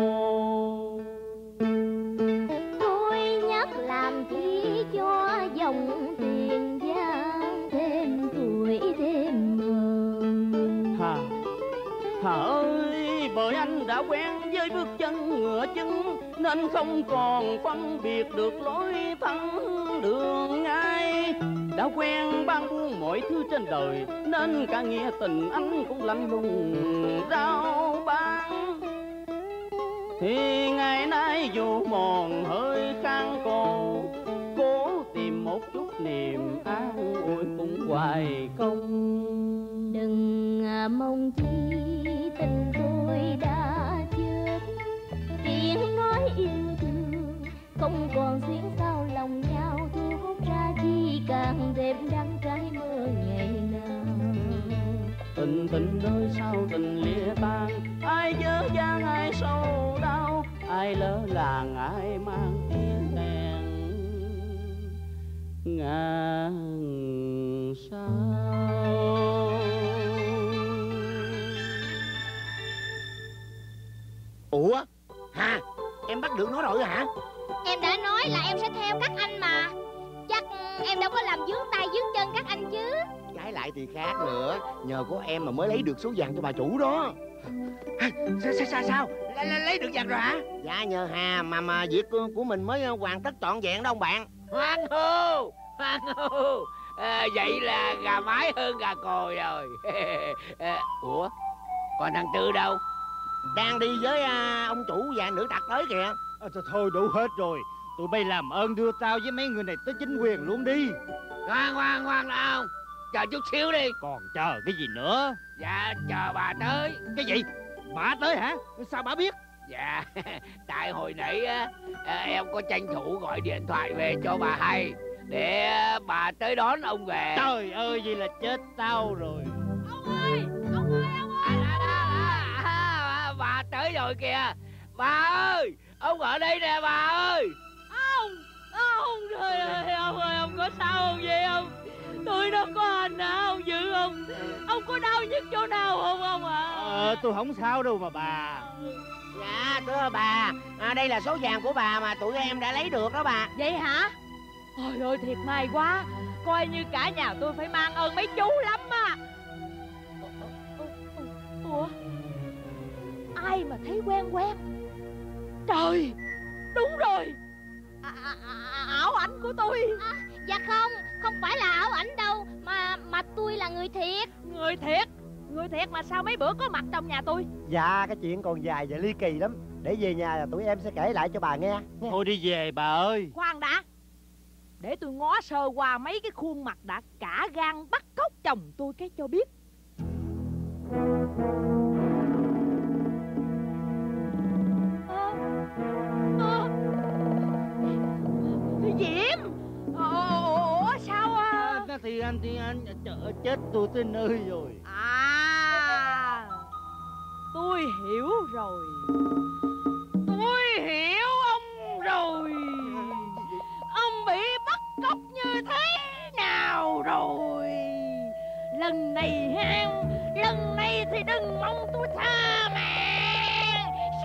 Tôi nhắc làm chi cho dòng Tiền Giang thêm tuổi thêm mừng. Hà, Hà ơi, bởi anh đã quen với bước chân ngựa chân, nên không còn phân biệt được lối thẳng đường ai. Đã quen ban buông mọi thứ trên đời, nên cả nghĩa tình anh cũng lạnh lùng rao ban. Thì ngày nay dù mòn hơi khang cổ, cố tìm một chút niềm an ủi cũng hoài công. Đừng mong chi tình tôi đã chết, tiếng nói yêu thương không còn xuyến sao lòng nhau, thu hút ra chi càng thêm đắng trái mơ ngày nào. Tình tình đôi sau tình lìa tan, ai dở dang ai sâu đau, ai lỡ làng ai mang tiếng đèn ngàn sao. Ủa Hà, em bắt được nó rồi hả? Em đã nói là em sẽ theo các anh mà. Chắc em đâu có làm vướng tay vướng chân các anh chứ. Trái lại thì khác nữa, nhờ có em mà mới lấy được số vàng cho bà chủ đó. Sao sao sao sao lấy, lấy, lấy được vàng rồi hả? Dạ nhờ Hà mà mà việc của, của mình mới hoàn tất trọn vẹn đâu ông bạn. Hoan hô, hoan hô. À, vậy là gà mái hơn gà còi rồi. À, ủa, còn thằng Tư đâu? Đang đi với à, ông chủ và nữ tặc tới kìa. À, thôi, thôi đủ hết rồi. Tụi bay làm ơn đưa tao với mấy người này tới chính quyền luôn đi. Khoan khoan khoan nào không? Chờ chút xíu đi. Còn chờ cái gì nữa? Dạ chờ bà tới. Cái gì? Bà tới hả? Sao bà biết? Dạ tại hồi nãy á, em có tranh thủ gọi điện thoại về cho bà hay, để bà tới đón ông về. Trời ơi, vậy là chết tao rồi. Ông ơi, ông ơi, ông ơi. À, đó, đó, đó. À, bà tới rồi kìa. Bà ơi, ông ở đây nè bà ơi. Ông, ông, trời ơi, ông ơi, ông có sao không vậy ông? Tôi đâu có hành hả, ông giữ ông. Ông có đau nhất chỗ nào không ông ạ? À? Ờ, tôi không sao đâu mà bà. Dạ thưa bà, à, đây là số vàng của bà mà tụi em đã lấy được đó bà. Vậy hả? Trời ơi, thiệt may quá. Coi như cả nhà tôi phải mang ơn mấy chú lắm á. Ủa, ai mà thấy quen quen? Trời, đúng rồi. À, à, à, ảo ảnh của tôi. À, dạ không, không phải là ảo ảnh đâu, mà mà tôi là người thiệt. Người thiệt? Người thiệt mà sao mấy bữa có mặt trong nhà tôi? Dạ, cái chuyện còn dài và ly kỳ lắm. Để về nhà là tụi em sẽ kể lại cho bà nghe, nghe. Thôi đi về bà ơi. Khoan đã, để tôi ngó sơ qua mấy cái khuôn mặt đã cả gan bắt cóc chồng tôi cái cho biết. à, à, Diễm. Ủa sao à? À, thì anh thì anh trời, chết tôi tới nơi rồi. À, tôi hiểu rồi. Tôi hiểu ông rồi. Ông bị bắt cóc như thế nào rồi? Lần này ha, lần này thì đừng mong tôi tha mạng.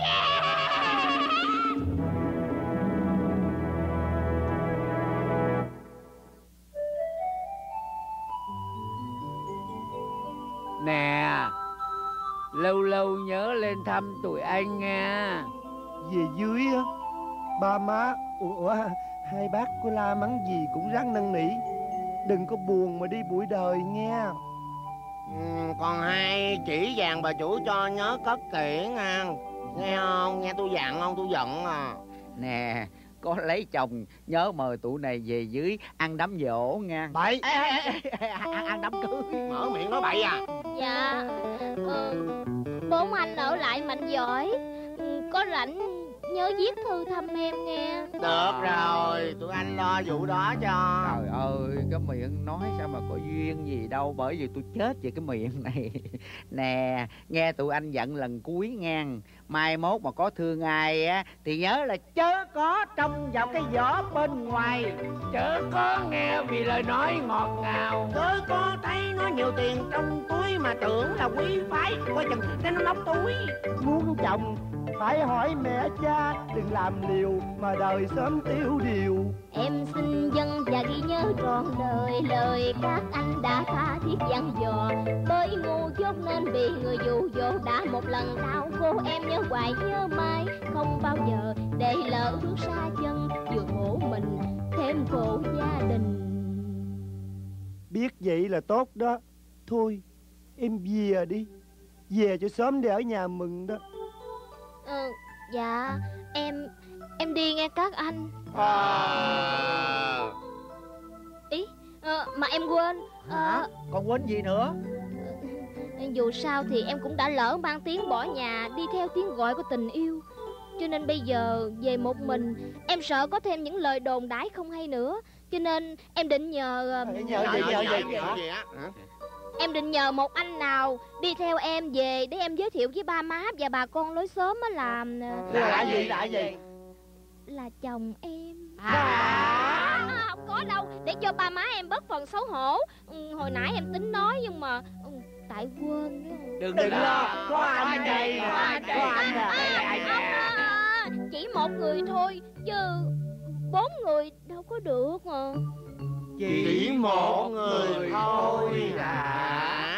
Nè, lâu lâu nhớ lên thăm tụi anh nha. Về dưới á, ba má, ủa, hai bác của la mắng gì cũng ráng năn nỉ. Đừng có buồn mà đi bụi đời nghe. Ừ, còn hai chỉ vàng bà chủ cho nhớ cất kỹ nha. Nghe không? Nghe tôi dặn không? Tôi giận à. Nè, có lấy chồng nhớ mời tụi này về dưới ăn đám giỗ nha. Bậy. Ê, ê, ê, ê, ăn, ăn đám cưới. Mở miệng nói bậy à? Dạ. ờ, Bốn anh ở lại mạnh giỏi. Ừ, có rảnh nhớ viết thư thăm em nghe. Được rồi, tụi anh lo vụ đó cho. Trời ơi, cái miệng nói sao mà có duyên gì đâu. Bởi vì tôi chết về cái miệng này. Nè, nghe tụi anh giận lần cuối nha. Mai mốt mà có thương ai á thì nhớ là chớ có trông vào cái vỏ bên ngoài. Chớ có nghe vì lời nói ngọt ngào. Chớ có thấy nó nhiều tiền trong túi mà tưởng là quý phái. Coi chừng cái nó móc túi. Muốn chồng phải hỏi mẹ cha, đừng làm liều mà đời sớm tiêu điều. Em xin dâng và ghi nhớ trọn đời lời các anh đã tha thiết dặn dò. Bởi ngu dốt nên bị người dụ dỗ, đã một lần đau khổ em nhớ hoài nhớ mãi. Không bao giờ để lỡ bước xa chân, vừa khổ mình thêm khổ gia đình. Biết vậy là tốt đó. Thôi em về đi, về cho sớm để ở nhà mừng đó. Ừ, dạ em em đi nghe các anh. À. Ý ờ, mà em quên. Hả? Ờ, Còn quên gì nữa? dù sao thì em cũng đã lỡ mang tiếng bỏ nhà đi theo tiếng gọi của tình yêu. Cho nên bây giờ về một mình, em sợ có thêm những lời đồn đãi không hay nữa. Cho nên em định nhờ Nhờ gì, nhờ gì? gì á? Em định nhờ một anh nào đi theo em về để em giới thiệu với ba má và bà con lối xóm á là Là gì, là gì? là chồng em. À. À, không có đâu, để cho ba má em bớt phần xấu hổ. Ừ, hồi nãy em tính nói nhưng mà ừ, tại quên. Đừng, Đừng lo, có anh đây, có anh đây. có anh À, nè. ông à, chỉ một người thôi chứ bốn người đâu có được mà. Chỉ một người thôi à.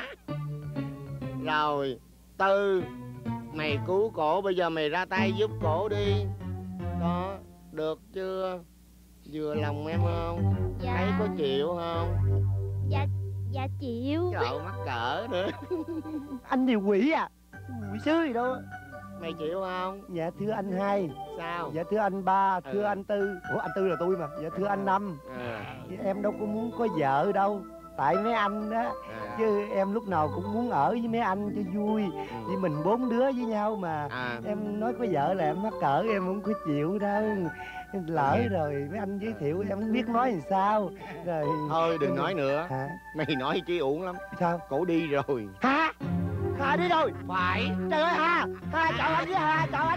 Rồi Tư, mày cứu cổ, bây giờ mày ra tay giúp cổ đi. Đó, được chưa? Vừa lòng em không? Dạ. Thấy có chịu không? Dạ, dạ chịu. Trời, mắc cỡ nữa. Anh điều quỷ à? Quỷ sứ gì đâu. Mày chịu không? Dạ thưa anh hai. Sao? Dạ thưa anh ba, thưa Ừ. anh Tư. Ủa anh Tư là tôi mà. Dạ thưa anh Năm. À, Dạ, em đâu có muốn có vợ đâu. Tại mấy anh đó. à, Chứ em lúc nào cũng muốn ở với mấy anh cho vui. ừ. Vì mình bốn đứa với nhau mà. À, Em nói có vợ là em mắc cỡ, em không có chịu đâu. Lỡ rồi mấy anh giới thiệu em không biết nói làm sao. Rồi thôi đừng nói nữa. hả? Mày nói chi uổng lắm. Sao? Cổ đi rồi. Hả? Hà đi rồi. Phải. Trời ơi Hà, Hà chọn anh với Hà, chọn anh